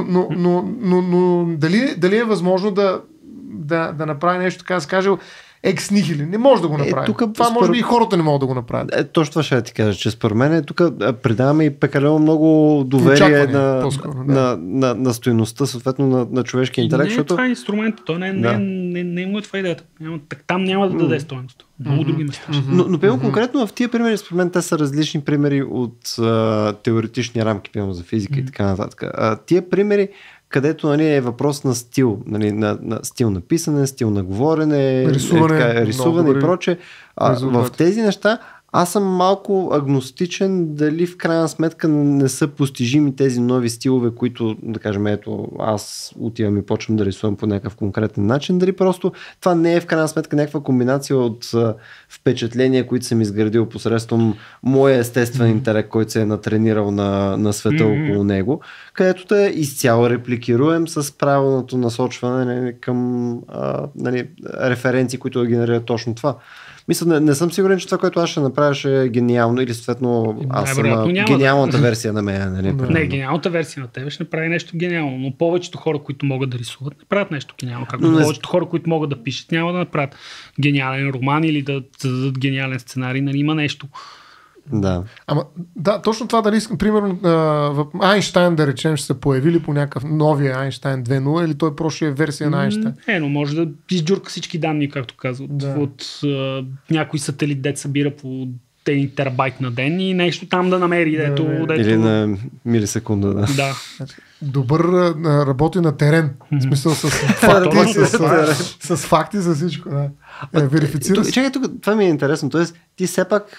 Но дали е възможно да направи нещо, така да се каже, екс нихили. Не може да го направи. Това може би и хората не могат да го направят. Точно това ще ти кажа, че според мен тук предаваме и пекалено много доверие на стойността, съответно на човешкия интелект. Не, това е инструмент. То не е това идеята. Там няма да даде стойност. Много други места. Но пълно конкретно в тия примери, според мен, те са различни примери от теоретични рамки, пълно за физика и така нататък. Тия примери, където нали, е въпрос на стил, нали, на стил на писане, стил на говорене, рисуване и прочее. В тези неща аз съм малко агностичен дали в крайна сметка не са постижими тези нови стилове, които, да кажем, ето аз отивам и почвам да рисувам по някакъв конкретен начин, дали просто това не е в крайна сметка някаква комбинация от впечатления, които съм изградил посредством моя естествен интелект, който се е натренирал на света около него, където да изцяло репликируем с правилното насочване към нали, референции, които да генерират точно това. Мисля, не съм сигурен, че това, което аз ще направя, ще е гениално или съответно аз съм гениалната версия на мен. Нали? Не, гениалната версия на тебе ще направи нещо гениално, но повечето хора, които могат да рисуват, не правят нещо гениално. Както повечето хора, които могат да пишат, няма да направят гениален роман или да създадат гениален сценарий. Нали? Има нещо. Да. Да, точно това дали примерно в Айнщайн, да речем, ще се появили по някакъв новия Айнщайн 2.0 или той просто е версия на Айнщайн? Но може да изджурка всички данни, както казват, от някой сателит, дет събира по 1 терабайт на ден и нещо там да намери. Или на милисекунда. Да. Добър работи на терен. В смисъл с факти за всичко. Верифицира се. Чакай, тук това ми е интересно. Тоест, ти все пак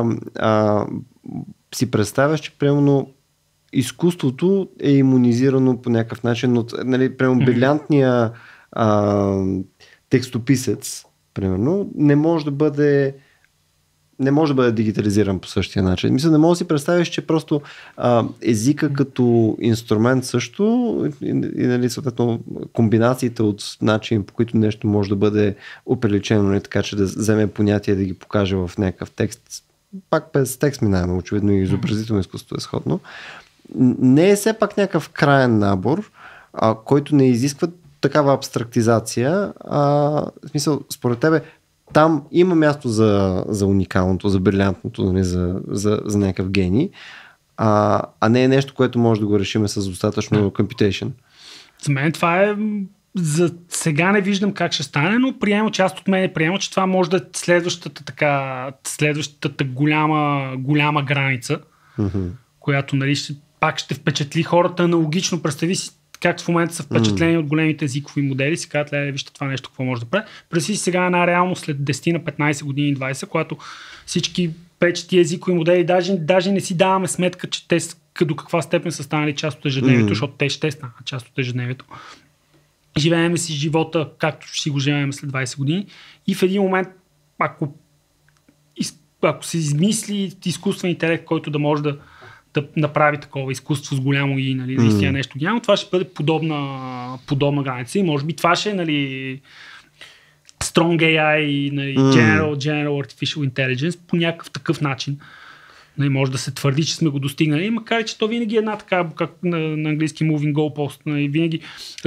си представяш, че примерно изкуството е имунизирано по някакъв начин от нали, примерно брилянтния текстописец, примерно, не може да бъде дигитализиран по същия начин. Мисля, не мога да си представиш, че просто езика като инструмент също и нали, съответно комбинациите от начин, по които нещо може да бъде оприличено, нали, така че да вземе понятие да ги покаже в някакъв текст. Пак без текст минаваме, очевидно и изобразително изкуство е сходно. Не е все пак някакъв краен набор, който не изисква такава абстрактизация. В смисъл, според тебе, там има място за уникалното, за брилянтното, нали, за някакъв гений, а не е нещо, което може да го решим с достатъчно computation. За мен това е... За сега не виждам как ще стане, но част от мен приема, че това може да е следващата голяма граница, която нали, пак ще впечатли хората аналогично. Представи си както в момента са впечатлени от големите езикови модели, си казват, вижте това нещо, какво може да прави. Представи си сега една реалност след 10 на 15 години, 20, когато всички печати езикови модели, даже не си даваме сметка, че те до каква степен са станали част от ежедневието, защото те ще станат част от ежедневието. Живееме си живота, както ще си го живеем след 20 години и в един момент, ако ако се измисли изкуствен интелект, който да може да направи такова изкуство с голямо и, нали, наистина нещо голямо, това ще бъде подобна граница и може би това ще е, нали, Strong AI, нали, General Artificial Intelligence по някакъв такъв начин. Нали, може да се твърди, че сме го достигнали, макар че то винаги е една така, как на английски moving goalpost, нали, винаги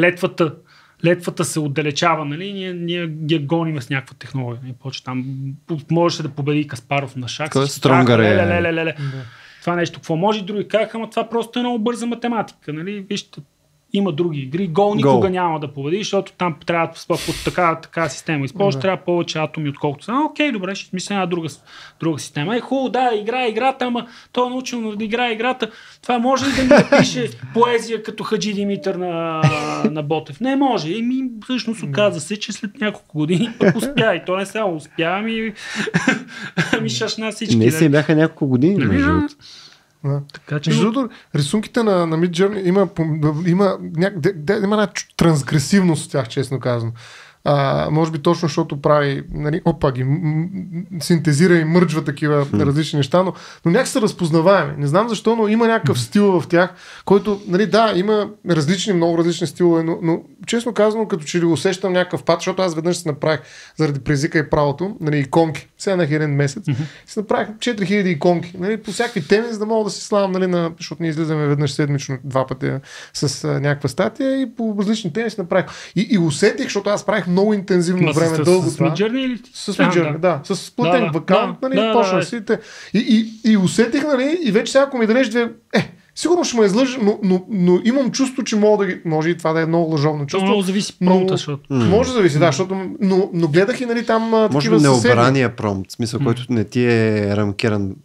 летвата се отдалечава, нали, ние ги гоним с някаква технология. Нали, там можеше да победи Каспаров на шах. Стронгър Това нещо, какво може, други казаха, ама това просто е много бърза математика. Нали? Вижте, има други игри. Гол никога няма да победи, защото там трябва под така система използваш, трябва повече атоми, отколкото са. Окей, добре, ще смисля една друга система. Хубаво, да, играе играта, ама той е научил да играе играта. Това може ли да ми напише поезия като Хаджи Димитър на Ботев? Не може. И всъщност оказа се, че след няколко години пък успя. И то не само успя, ами шашна всички. Не си бяха няколко години, между другото. Така, че... Между другото, рисунките на Midjourney има една трансгресивност в тях, честно казано. Може би точно, защото прави, нали, ги синтезира и мърджва такива различни неща, но някак са разпознаваеми. Не знам защо, но има някакъв стил в тях, който, нали, да, има много различни стилове, но честно казано, като че ли усещам някакъв път, защото аз веднъж се направих заради презика и правото, нали, иконки, сега на един месец, си направих 4000 иконки, нали, по всякакви теми, за да мога да си славам, нали, защото ние излизаме веднъж седмично 2 пъти с някаква статия и по различни теми си направих. И усетих, защото аз правих много интензивно време, дълго с Midjourney или? С Midjourney, да. С платен акаунт, нали, почна си. И усетих, нали, и вече сега, ако ми дадеш сигурно ще ме излъжа, но имам чувство, че може и това да е много лъжовно чувство. Много зависи промпта, защото. Може да зависи, да, защото, но гледах и, нали, там може такива съседи. Необрания промпт, в смисъл, който не ти е рамкиран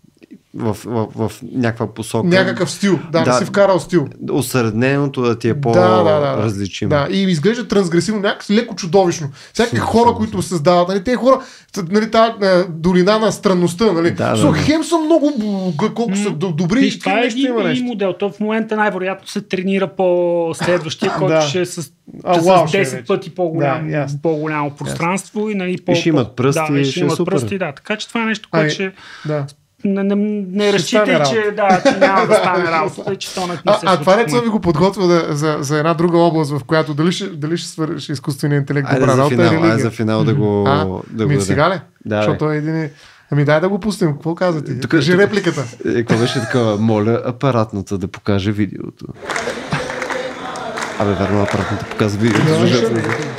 в някаква посока. Някакъв стил, не си вкарал стил. Осредненото да ти е по-различимо. Да, и изглежда трансгресивно, някакси леко чудовищно. Всякакви хора, които създават, нали, тези хора, нали, тази долина на странността, нали. Хем са много, колко са добри. Това е и модел. То в момента най-вероятно се тренира по следващия, който ще е с 10 пъти по-голямо пространство и, нали, ще имат пръсти, ще е супер. Така че това е нещо, което ще... Не разчитай, че няма да стане работа, че то не се случва. Това не ви го подготвя за една друга област, в която дали ще свърши изкуствения интелект добра работа или не. За финал да го сега ли? Защото един... дай да го пустим. Какво казвате? Кажи репликата. Какво беше такава? Моля апаратната да покаже видеото. Верно, апаратната показва видеото.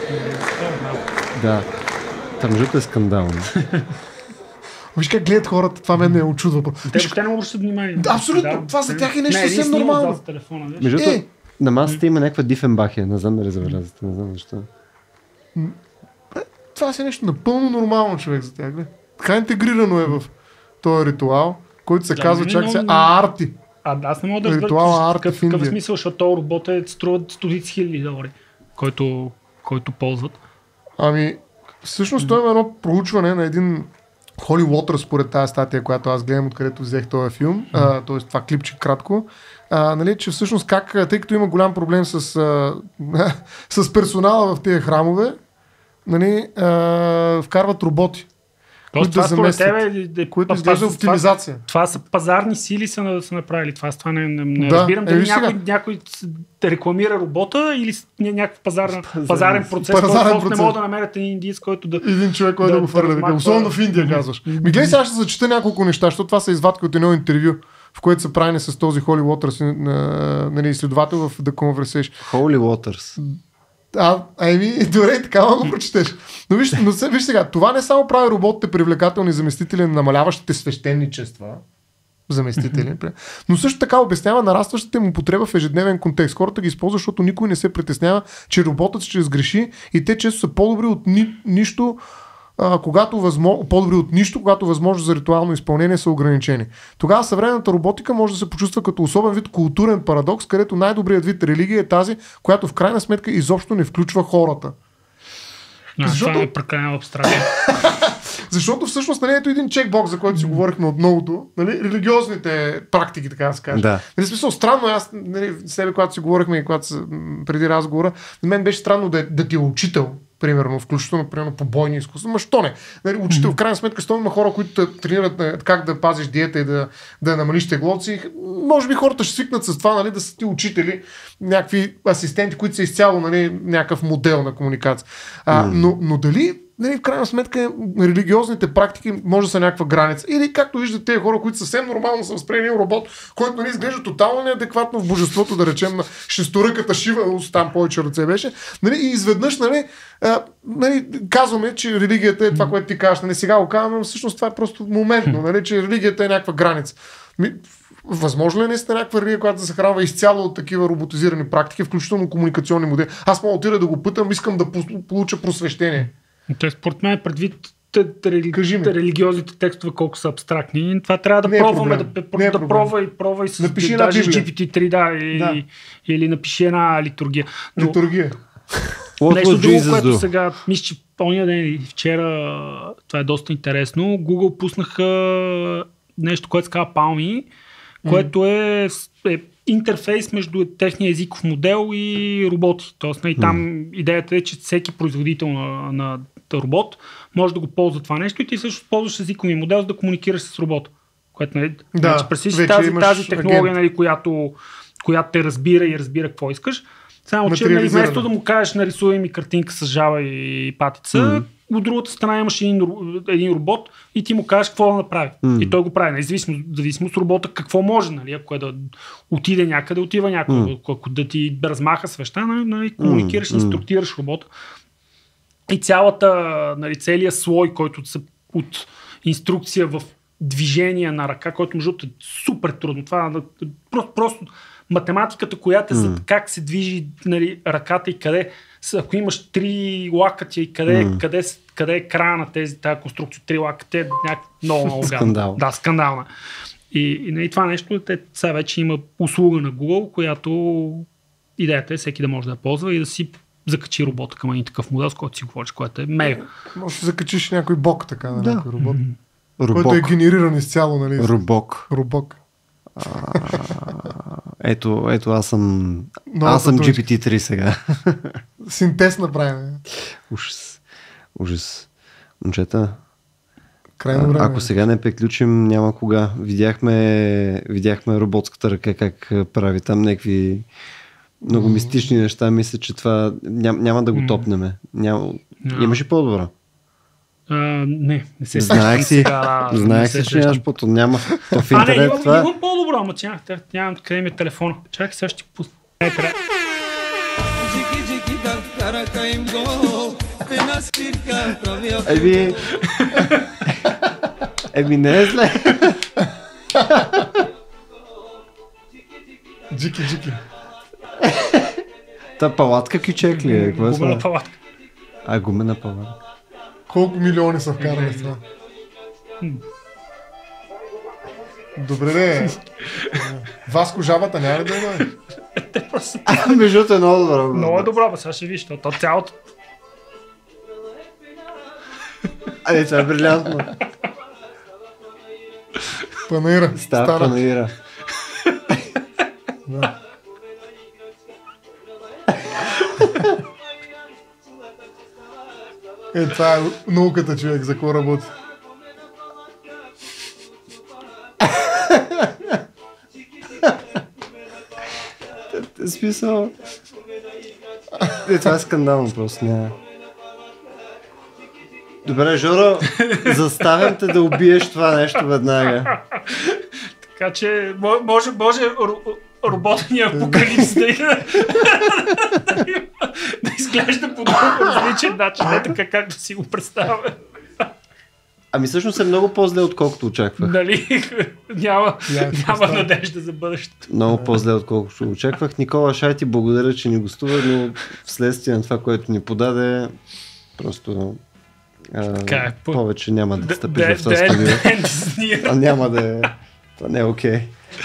Да. Там жълто е скандално. Виж как гледат хората, това мен ме очудва. Те не обръщат внимание. Абсолютно, това за тях е нещо съвсем нормално. Между другото, на масата има някаква Дифенбахия, не знам дали забелязате, не знам защо. Това си е нещо напълно нормално, човек, за тях. Така интегрирано е в този ритуал, който се казва, чак се Аарти. Аз не мога да разбера какъв смисъл, защото този робот струва стотици хиляди долари, който ползват. Всъщност той има едно проучване на един Холи Уотър, според тази статия, която аз гледам, откъдето взех този филм, т.е. това клипче кратко, нали, че всъщност тъй като има голям проблем с персонала в тези храмове, нали, вкарват роботи, които да заместят, които изглежда оптимизация. Това са пазарни сили са направили. Това не разбирам дали някой рекламира робота или някакъв пазарен процес, който не мога да намерят един индиец, който един човек, който да го фърля. Особено в Индия, казваш. Гледай, сега ще зачита няколко неща, защото това са извадки от едно интервю, в което са правени с този Холи Уотърс, нали, изследовател в The Conversation. Холи Уотърс. Добре, така го прочетеш. Но виж сега, това не само прави роботите привлекателни заместители на намаляващите свещеничества, заместители, но също така обяснява нарастващата му потреба в ежедневен контекст. Хората ги използват, защото никой не се притеснява, че роботът ще сгреши и те често са по-добри от нищо, по-добри от нищо, когато възможност за ритуално изпълнение са ограничени. Тогава съвременната роботика може да се почувства като особен вид културен парадокс, където най-добрият вид религия е тази, която в крайна сметка изобщо не включва хората. Това е прекалено абстрактно. Защото всъщност, нали, ето един чекбокс, за който си говорихме от многото, нали, религиозните практики, така да се каже. Да. Нали, смисъл, странно, аз, нали, с себе, когато си говорихме и преди разговора, на мен беше странно да ти е учител. примерно, включително по бойни изкуства. Ма що не? Нали, учител, в крайна сметка, има хора, които тренират как да пазиш диета и да намалиш теглото си. Може би хората ще свикнат с това, нали, да са ти учители, някакви асистенти, които са изцяло, нали, някакъв модел на комуникация. Но дали, нали, в крайна сметка религиозните практики може да са някаква граница. Или както виждат тези хора, които съвсем нормално са възприели робот, който, нали, изглежда тотално неадекватно в божеството, да речем на шесторъката Шива, там повече ръце беше. Нали, и изведнъж, нали, казваме, че религията е това, което ти кажеш. Нали, сега го казваме, но всъщност това е просто моментно, нали, че религията е някаква граница. Възможно ли наистина някаква религия, която да се хранва изцяло от такива роботизирани практики, включително комуникационни модели? Аз мога отида да го питам, искам да получа просвещение. Тоест, според мен, предвид религиозните текстове, колко са абстрактни, това трябва да пробваме, да пробва и с даже GPT-3, или напиши една литургия. Литургия. Нещо друго, което сега, мисля, че ония ден и вчера, това е доста интересно, Google пуснаха нещо, което се казва Palmy, което е интерфейс между техния езиков модел и роботи. Тоест, и там идеята е, че всеки производител на робот може да го ползва това нещо и ти също ползваш езиковия модел, за да комуникираш с робота. Което, нали, пресиш тази технология, нали, която те разбира и разбира какво искаш. Само, че, нали, вместо да му кажеш, нарисувай ми картинка с жаба и патица, от другата страна имаш един робот и ти му кажеш какво да направи. И той го прави. Независимо от робота какво може, нали? Ако е да отиде някъде, отива някъде. Ако да ти размаха свеща, нали, комуникираш, инструктираш робота. И цялата, нали, целият слой, който са от инструкция в движение на ръка, който между е супер трудно. Това просто математиката, която е за как се движи, нали, ръката и къде, ако имаш 3 лакътя и къде е края на тази конструкция, 3 лакътя, е много скандал. Да, скандална. И това нещо, сега вече има услуга на Google, която идеята е всеки да може да я ползва и да си закачи робота към един такъв модел, с който си говориш, което е мега. Може да закачиш някой бок, така, на някой робот. Който е генериран изцяло, нали? Робок. Ето, аз съм GPT-3 сега. Синтез направим. Ужас. Момчета, ако сега не приключим, няма кога. Видяхме роботската ръка как прави там някакви много мистични неща. Мисля, че това няма да го топнеме. Имаш ли по-добра? Не се знаех си, че нямаш по-то. Няма в интернет това. Имам по-добро, ама нямам къде ми е телефона. Чакай, сега ще ти пусна. Не е зле. Джики. Та палатка кючек ли е? Гумена палатка. Гумена палатка. Колко милиони са вкарали с това? Добре, де. Васко жабата няма ли да има? Междуто е много добра. Много е добра, сега ще виж, то цялото. Това е брилянтно. Панаира. Стара панаира. Да. Това е науката, човек, за какво работи. Смисъл. Това е скандално просто. Няма. Добре, Жоро, заставям те да убиеш това нещо веднага. Така че може роботния апокалипс да изглежда по различен начин, не така както си го представя. Всъщност е много по-зле, отколкото очаквах. Дали? Няма надежда за бъдещето. Много по-зле, отколкото очаквах. Никола Шай, ти благодаря, че ни гостува, но вследствие на това, което ни подаде, просто повече няма да стъпиш в това студио. Няма да е. Това не е окей.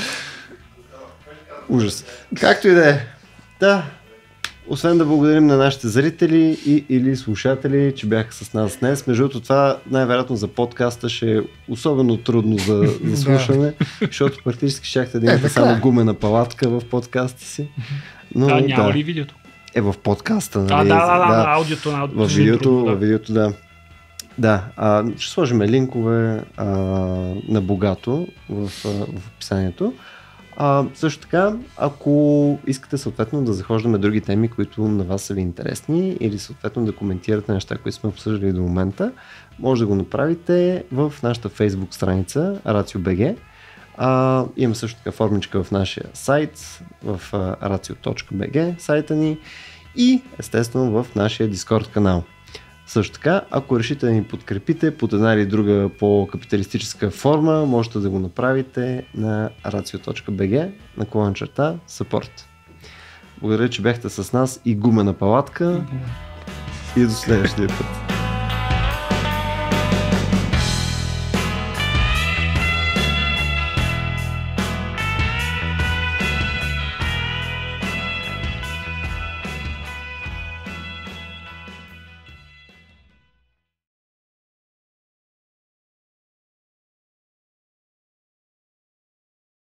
Ужас. Както и да е. Да. Освен да благодарим на нашите зрители или слушатели, че бяха с нас днес. Между другото, това най-вероятно за подкаста ще е особено трудно за слушане, защото практически щяхте да имате само гумена палатка в подкаста си. Но, няма ли видеото? е в подкаста. Нали? Да, аудиото. В видеото, да. Да, ще сложим линкове на Богато в описанието. Също така, ако искате съответно да захождаме други теми, които на вас са ви интересни или съответно да коментирате неща, които сме обсъждали до момента, може да го направите в нашата Facebook страница RACIO.BG. Имаме също така формичка в нашия сайт, в racio.bg сайта ни и естествено в нашия Discord канал. Също така, ако решите да ни подкрепите под една или друга по-капиталистическа форма, можете да го направите на racio.bg/support. Благодаря, че бяхте с нас и гумена палатка и до следващия път.